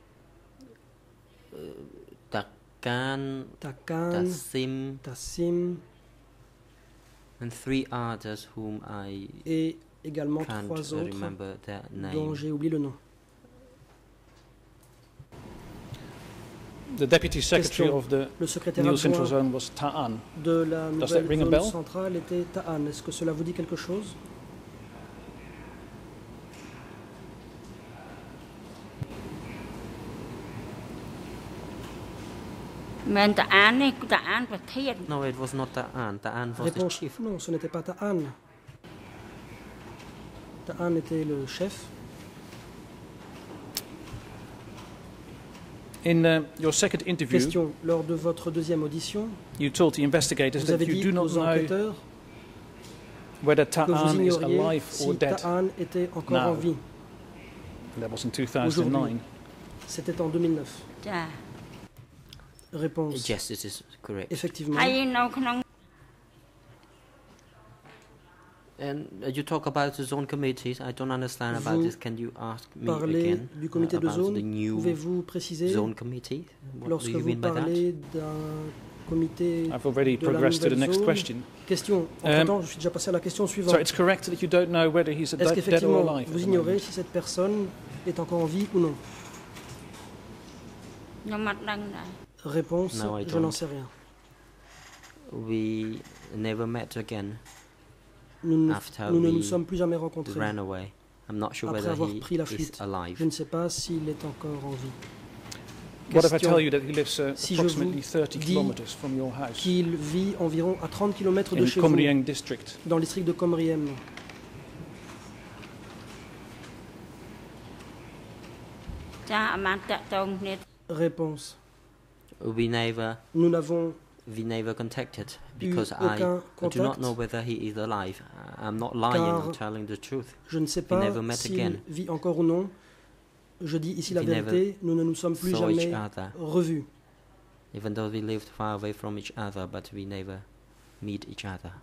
Takan, Tassim, and 3 others whom I et également 3 autres dont j'ai oublié le nom. The deputy secretary of the new central zone was Ta'an. De la nouvelle zone centrale était Ta'an. Est-ce que cela vous dit quelque chose? No, it was not Ta'an. Ta'an was the chief. Non, ce n'était pas Ta'an. Ta'an était le chef. In your second interview, question, lors de votre deuxième audition, you told the investigators that you do not know whether Ta'an is alive or dead. Ta'an était encore en vie. That was in 2009. C'était en 2009. Réponse. Yes, it is correct. Effectivement. And you talk about the zone committees. I don't understand about this. Can you ask me again du comité de zone. Pouvez-vous préciser zone committee? Lorsque vous parlez d'un comité I've already progressed to the next question. Question. Entre-temps, je suis déjà passé à la question suivante. So it's correct that you don't know whether he's dead or alive. Vous ignorez si cette personne est encore en vie ou non? Réponse, no, je n'en sais rien. We never met again. Nous ne nous sommes plus jamais rencontrés. Ran away. I'm not sure après whether avoir he pris la fuite. Is alive. Je ne sais pas s'il est encore en vie. What if I tell you that he lives approximately 30 kilometers from your house? Qu'il vit environ à 30 km de chez vous, dans le district de Comriem. Réponse. Nous n'avons contacted because I do not know whether he is alive. I'm not lying, I'm telling the truth. Je ne sais pas s'il vit encore ou non. Je dis ici la vérité, nous ne nous sommes plus jamais revus. Even though we lived far away from each other, but we never meet each other.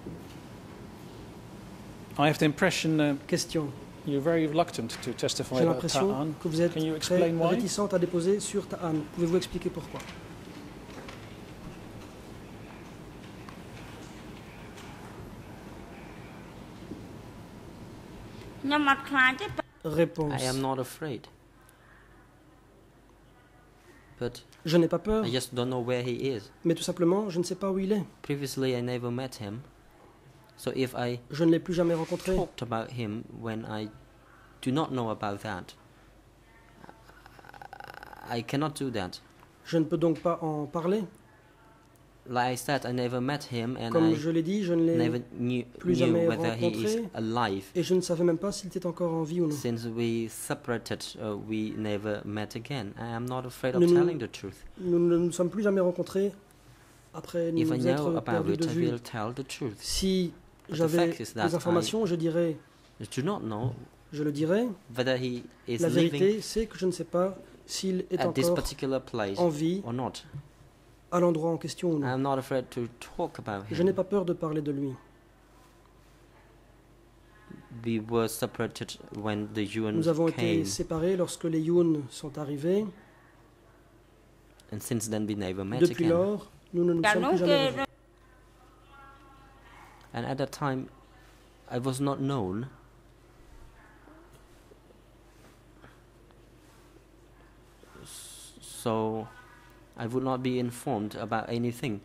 I have the impression Question. You're very reluctant to testify about Ta'an. J'ai l'impression que vous êtes très réticente à déposer sur Ta'an. Pouvez-vous expliquer pourquoi? Réponse. I am not afraid. But je n'ai pas peur. I just don't know where he is. Mais tout simplement, je ne sais pas où il est. Previously, I never met him. So if I je ne l'ai plus jamais rencontré. Talked about him when I do not know about that. I cannot do that. Je ne peux donc pas en parler. Like I said, I never met him and comme I je l'ai dit, je ne l'ai plus jamais rencontré et je ne savais même pas s'il était encore en vie ou non. Since we separated, we never met again. I am not afraid of telling the truth. Nous ne nous sommes plus jamais rencontrés après nous être perdus de vue. Si j'avais des informations, je dirais. Je le dirais. La vérité, c'est que je ne sais pas s'il est encore en vie. À l'endroit en question ou non. Je n'ai pas peur de parler de lui. Nous avons été séparés lorsque les Yuns sont arrivés. Depuis lors, nous ne nous sommes plus jamais revus. And at that time, I was not known. So I would not be informed about anything.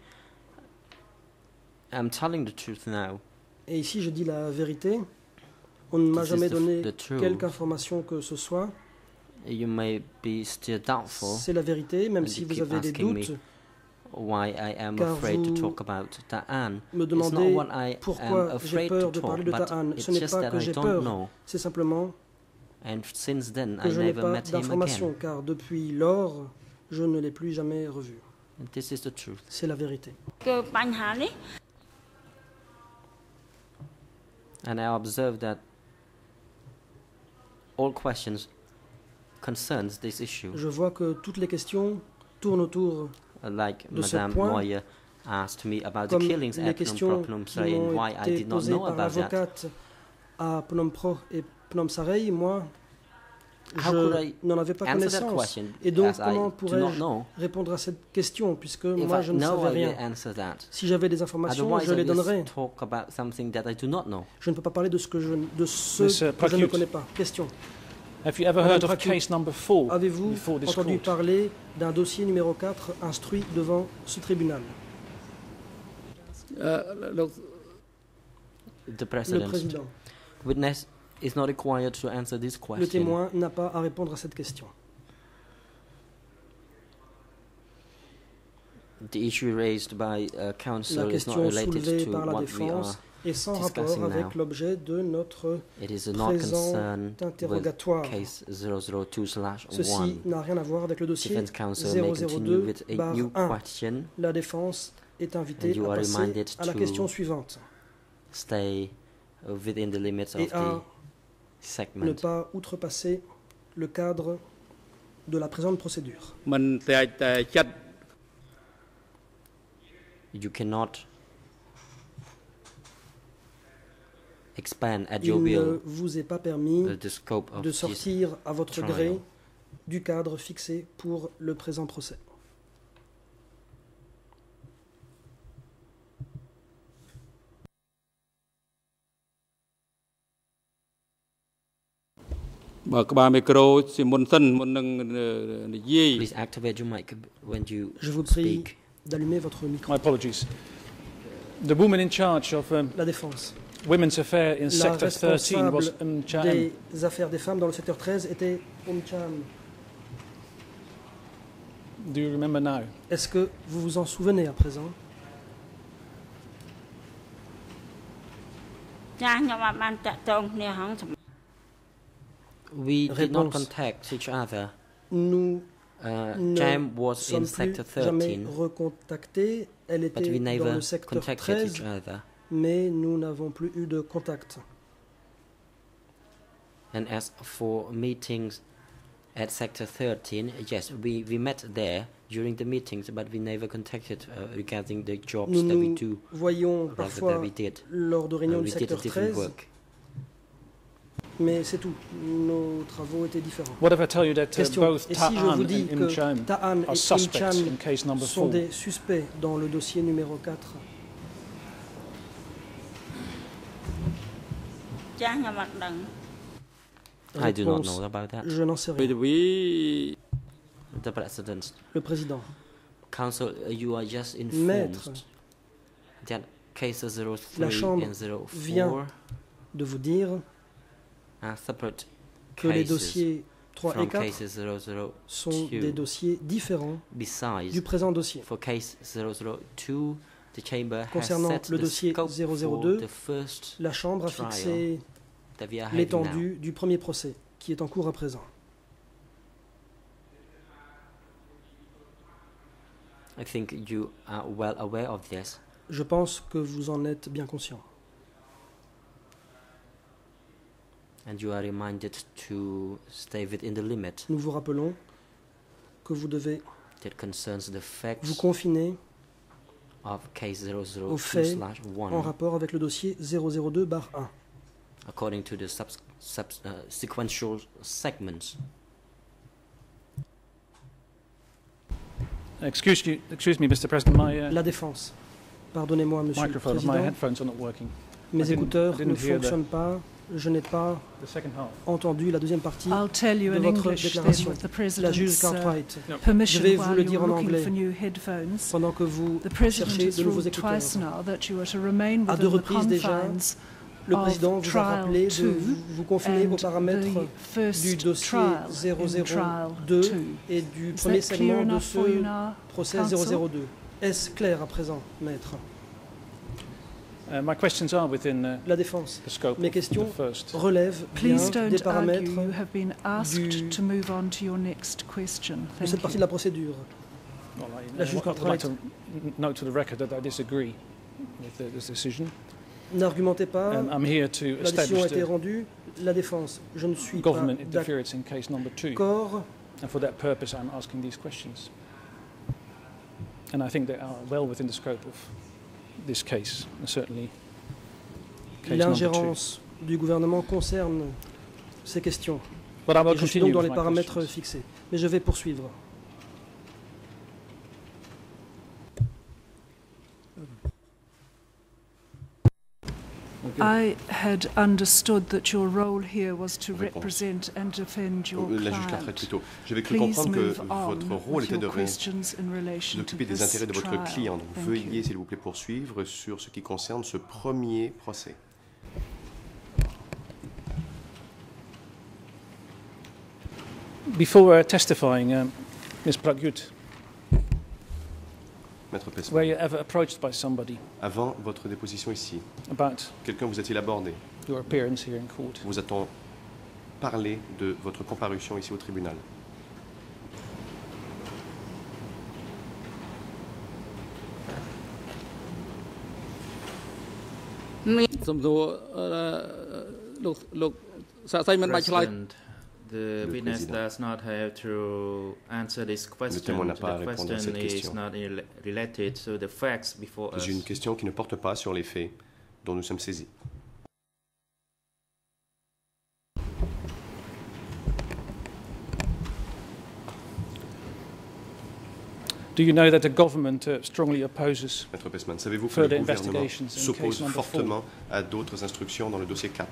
I'm telling the truth now. Et ici, je dis la vérité. On ne m'a jamais donné quelque information que ce soit. You may be still doubtful. C'est la vérité, même si vous avez des doutes. Why I am afraid to talk about Ta'an. Me demandez pourquoi j'ai peur de parler de Ta'an. Ce n'est pas que j'ai peur, c'est simplement and since then, que je n'ai pas d'informations, car depuis lors, je ne l'ai plus jamais revu. This is the truth. C'est la vérité. And I observe that all questions concerns this issue. Je vois que toutes les questions tournent autour like de Madame ce point, Moyer asked me about comme the killings les at questions Phnom qui Penh, m'ont why I été did not posées know par about that. l'avocate à Phnom Penh et Phnom Saray, moi, je n'en avais pas connaissance. Et donc, comment pourrais-je répondre à cette question, puisque moi, je ne savais rien. Si j'avais des informations, je les donnerais. Je ne peux pas parler de ce que je ne connais pas. Question. Avez-vous entendu parler d'un dossier numéro 4 instruit devant ce tribunal? Le président. Witness is not required to answer this question. Le témoin n'a pas à répondre à cette question. The issue raised by counsel la question is not related soulevée to par la what défense we est sans rapport avec l'objet de notre présent interrogatoire. Ceci n'a rien à voir avec le dossier 002/1. La défense est invitée à passer à la question suivante. Stay within the limits of the segment. Ne pas outrepasser le cadre de la présente procédure. You cannot expand at your will. Il ne vous est pas permis de sortir à votre gré du cadre fixé pour le présent procès. Please activate your mic when you speak. D'allumer votre micro. My apologies. The woman in charge of la défense. Women's Affairs in Sector 13 was Cham. Des affaires des femmes dans le secteur 13 était Cham. Do you remember now? Est-ce que vous vous en souvenez à présent? We did not contact each other. Nous Cham was in Sector 13, recontacté. Elle était dans le secteur 13, mais nous n'avons plus eu de contact. And as for meetings at Sector 13, yes, we met there during the meetings, but we never contacted regarding the jobs that we do. Nous voyons parfois lors de réunions du secteur 13. Mais c'est tout. Nos travaux étaient différents. What if I tell you that both et si je vous dis Ta'an que Ta'an et Im-Cham sont des suspects dans le dossier numéro 4? I do not know about that. Je n'en sais rien. The President. Le président. Counsel, you are just informed that cases 03 la Chambre and 04 vient de vous dire que les dossiers 3 et 4 sont des dossiers différents du présent dossier. Concernant le dossier 002, la Chambre a fixé l'étendue du premier procès, qui est en cours à présent. Je pense que vous en êtes bien conscient. And you are reminded to stay within the limit. Nous vous rappelons que vous devez vous confiner aux faits en rapport avec le dossier 002/1. According to the sequential segments. Excuse me, Mr. President. La défense. Pardonnez-moi, Monsieur le Président. My headphones are not working. Mes écouteurs ne fonctionnent pas. Je n'ai pas entendu la deuxième partie de votre déclaration. La juge Cartwright. Je vais vous le dire en anglais pendant que vous cherchez de nouveaux écouteurs. À 2 reprises déjà, le président vous a rappelé de vous confiner aux paramètres du dossier 002 et du premier segment de ce procès 002. Est-ce clair à présent, maître? My questions are within la défense. The scope Mes questions of the first. relèvent bien des paramètres you have been asked to move on to your next question. de cette partie de la procédure. La juge Cartwright. Note to the record that I disagree with this decision. N'argumentez pas. I'm here to la décision a été rendue. La défense. Je ne suis pas government interference in case number 2. D'accord. And for that purpose, I'm asking these questions. And I think they are well within the scope of this case, certainly case l'ingérence du gouvernement concerne ces questions. Et je suis donc dans les paramètres fixés. Mais je vais poursuivre. I had understood that your role here was to represent and defend your client. J'avais cru comprendre que votre rôle était d'occuper des intérêts de votre client. Donc, veuillez, s'il vous plaît, poursuivre sur ce qui concerne ce premier procès. Before testifying, Ms. Pragyut, Maître Pesman, were you ever approached by somebody avant votre déposition ici, about quelqu'un vous a-t-il abordé? Your appearance here in court? Vous a-t-on parlé de votre comparution ici au tribunal? President, the witness does not have to answer this question. The question is not related to the facts before us. J'ai une question qui ne porte pas sur les faits dont nous sommes saisis. Do you know that the government strongly opposes Maître Pesman, savez-vous que le gouvernement s'oppose fortement à d'autres instructions dans le dossier 4?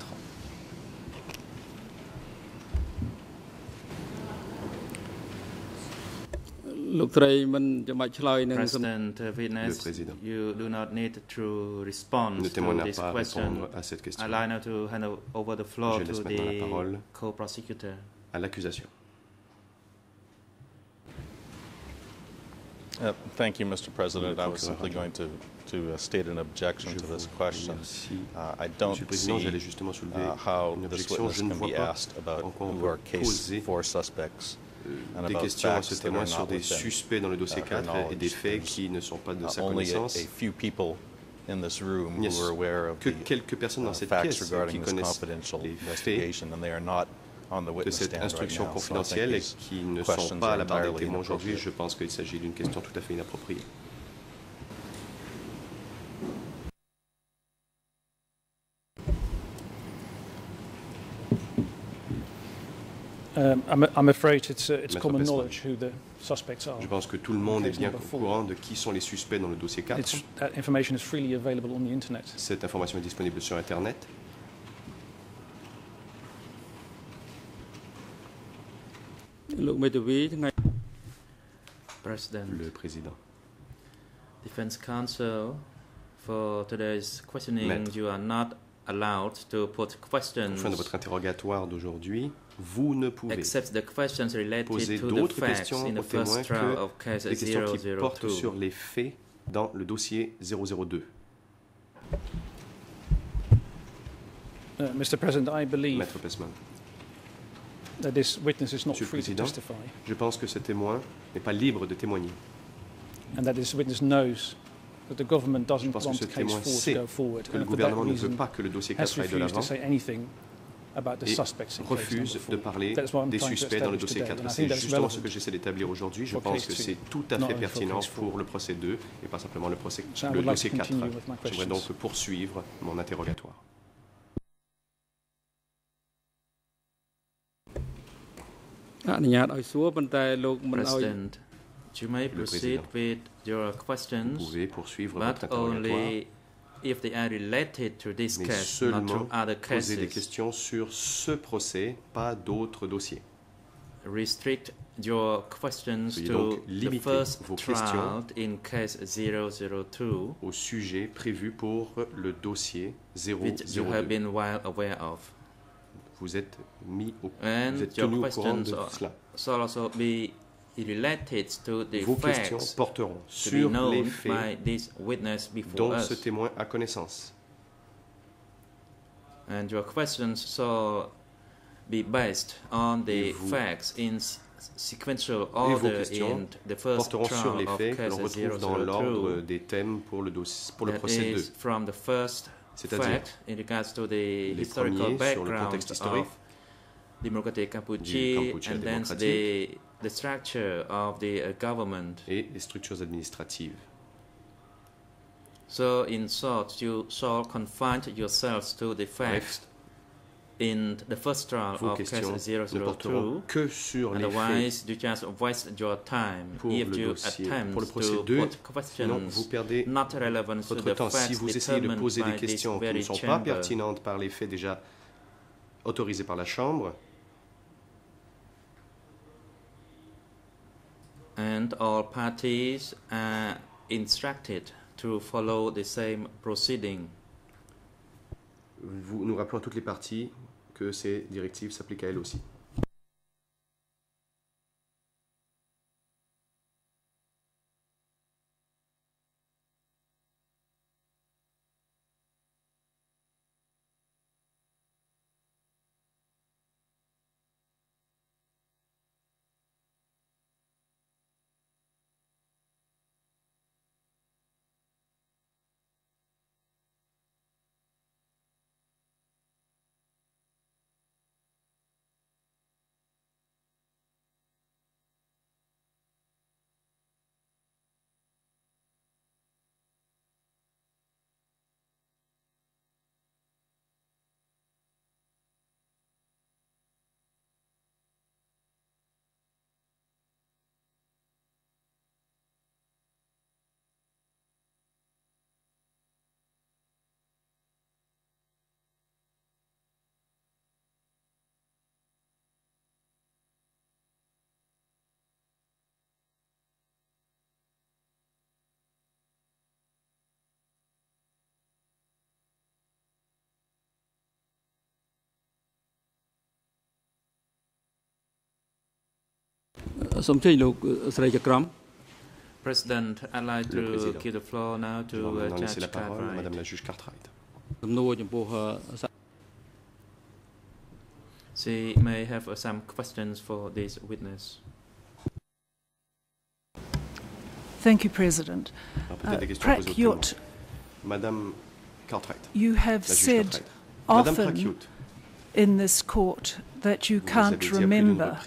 President, witness, you do not need to respond to this question. Allow now to hand over the floor to the co-prosecutor. À l'accusation. Thank you, Mr. President. I was simply going to state an objection to this question. I don't see how this witness can be asked about who are case 4 suspects. Des questions à ce témoin sur des suspects dans le dossier 4 et des faits qui ne sont pas de sa connaissance. Il n'y a que quelques personnes dans cette pièce qui connaissent les faits de cette instruction confidentielle et qui ne sont pas à la barre des témoins aujourd'hui. Je pense qu'il s'agit d'une question tout à fait inappropriée. I'm afraid it's common knowledge who the suspects are. Je pense que tout le monde est bien au courant de qui sont les suspects dans le dossier 4. That information is freely available on the internet. Cette information est disponible sur Internet. Le président. Defense counsel, for today's questioning, you are not allowed to put questions. Au fin de votre interrogatoire d'aujourd'hui, vous ne pouvez poser d'autres questions aux témoins que les questions qui portent sur les faits dans le dossier 002. Mr. President, I believe Maître Pesman, that this witness is not Monsieur free le Président, to testify. Je pense que ce témoin n'est pas libre de témoigner. And that this witness knows that the government doesn't want the case 4 to go forward. Que le gouvernement ne veut pas que le dossier 4 aille de l'avant et refuse de parler des suspects dans le dossier 4. C'est justement ce que j'essaie d'établir aujourd'hui. Je pense que c'est tout à fait pertinent pour le procès 2 et pas simplement le dossier 4. J'aimerais donc poursuivre mon interrogatoire. President, you may proceed with your questions, but only if they are related to this case, not to other cases. Poser des questions sur ce procès, pas d'autres dossiers. Restrict your questions to the first trial in case 002, au sujet prévu pour le dossier 002. Which you have been well aware of. Vous êtes mis au courant de cela. Shall also be related to the Vos questions facts porteront to sur be known les by faits this witness before dont us. ce témoin a connaissance. And your questions shall be based on the facts in sequential order in the first porteront sur les trial faits of que l'on case retrouve dans l'ordre 002. des thèmes pour le That procès 2. is from the first fact in regards to the historical background of Democratic Campuchia, and then the structure of the government. Et les structures administratives. So, in short, you shall confine yourselves to the facts in the first trial of case 002, que sur les otherwise you just waste your time if you attempt to put questions not relevant to the facts si vous essayez de poser des questions qui ne sont pas pertinentes par les faits déjà autorisés par la Chambre. And all parties are instructed to follow the same proceeding. Nous rappelons à toutes les parties que ces directives s'appliquent à elles aussi. President, I'd like to give the floor now to Judge Cartwright. Madame la juge Cartwright. She may have some questions for this witness. Thank you, President. Prakyut, Madame Cartwright. You have said often in this court that you can't remember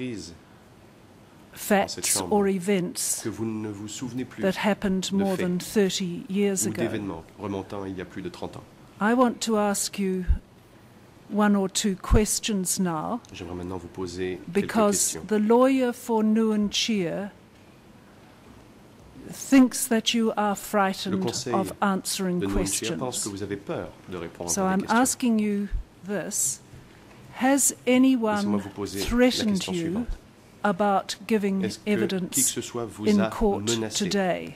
facts or events that happened more than 30 years ago. I want to ask you one or two questions now, because the lawyer for Nguyen Chia thinks that you are frightened of answering questions. So I'm asking you this: has anyone threatened you about giving evidence in court today?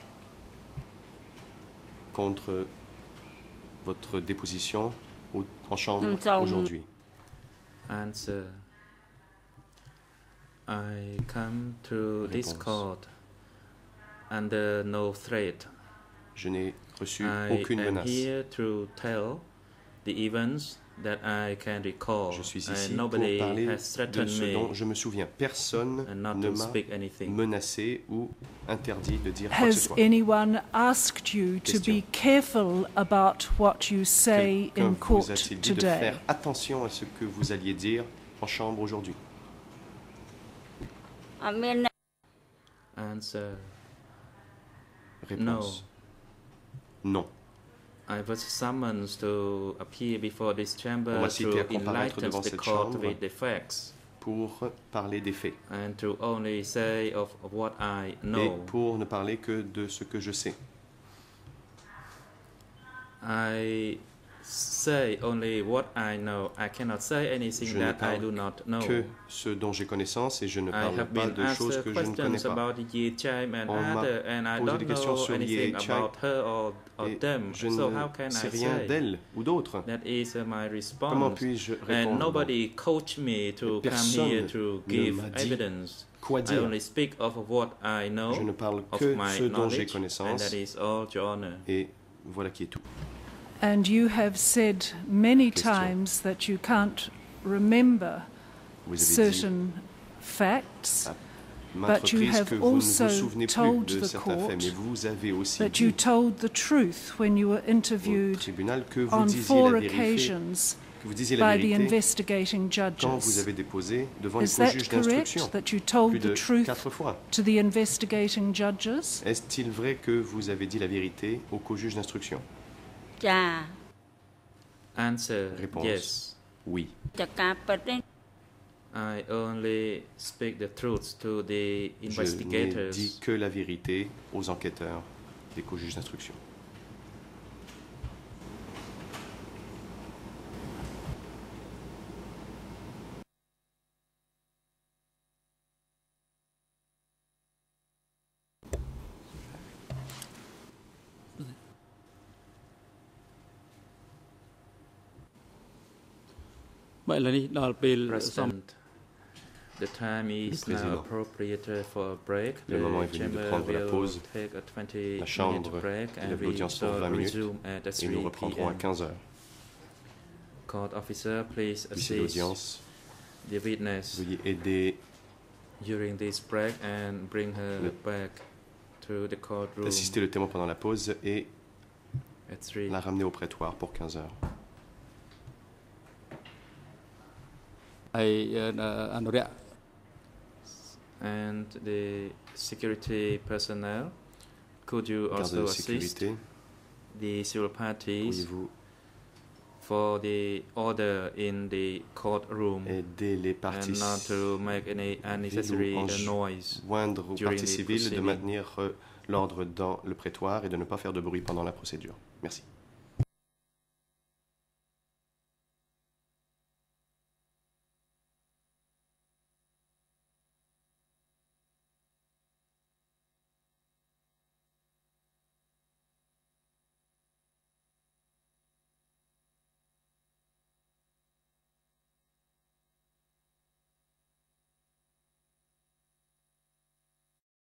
Contre votre déposition en chambre aujourd'hui. Answer. I come to this court under no threat. Je n'ai reçu aucune menace. I am here to tell the events that I can recall. Je suis ici pour parler de ce dont je me souviens. Personne ne m'a menacé ou interdit de dire quoi que ce soit. Has anyone asked you to be careful about what you say in court today? De faire attention à ce que vous alliez dire en chambre aujourd'hui. Answer. Réponse. Non. I was summoned to appear before this chamber to enlighten the court with the facts. Pour parler des faits. And to only say of what I know. Et pour ne parler que de ce que je sais. I say only what I know. I cannot say anything that I do not know. Que ce dont j'ai connaissance, et je ne parle pas de choses que je ne connais pas. On m'a posé des questions sur Ye Chai et je ne sais rien d'elle ou d'autres. Comment puis-je répondre? Personne ne m'a dit quoi dire. Je ne parle que ce dont j'ai connaissance et voilà qui est tout. And you have said many times that you can't remember certain facts, but you have also told the court that you told the truth when you were interviewed on 4 occasions by the investigating judges. Is that correct, that you told the truth to the investigating judges? Est-il vrai que vous avez dit la vérité au co-juge d'instruction? Answer. Réponse. Yes. Oui. I only speak the truth to the investigators. Je n'ai dit que la vérité aux enquêteurs des co-juges d'instruction. President, the time is now appropriate for a break. Le moment est venu de prendre la pause. La Chambre lève l'audience pour 20 minutes et nous reprendrons à 15 heures. Court officer, please assist l'audience. The witness veuillez aider during this break and bring her back to the courtroom. Assister le témoin pendant la pause et la ramener au prétoire pour 15 heures. And the security personnel, could you also assist the civil parties for the order in the courtroom and not to make any unnecessary noise during the proceeding? De maintenir l'ordre dans le prétoire et de ne pas faire de bruit pendant la procédure. Merci.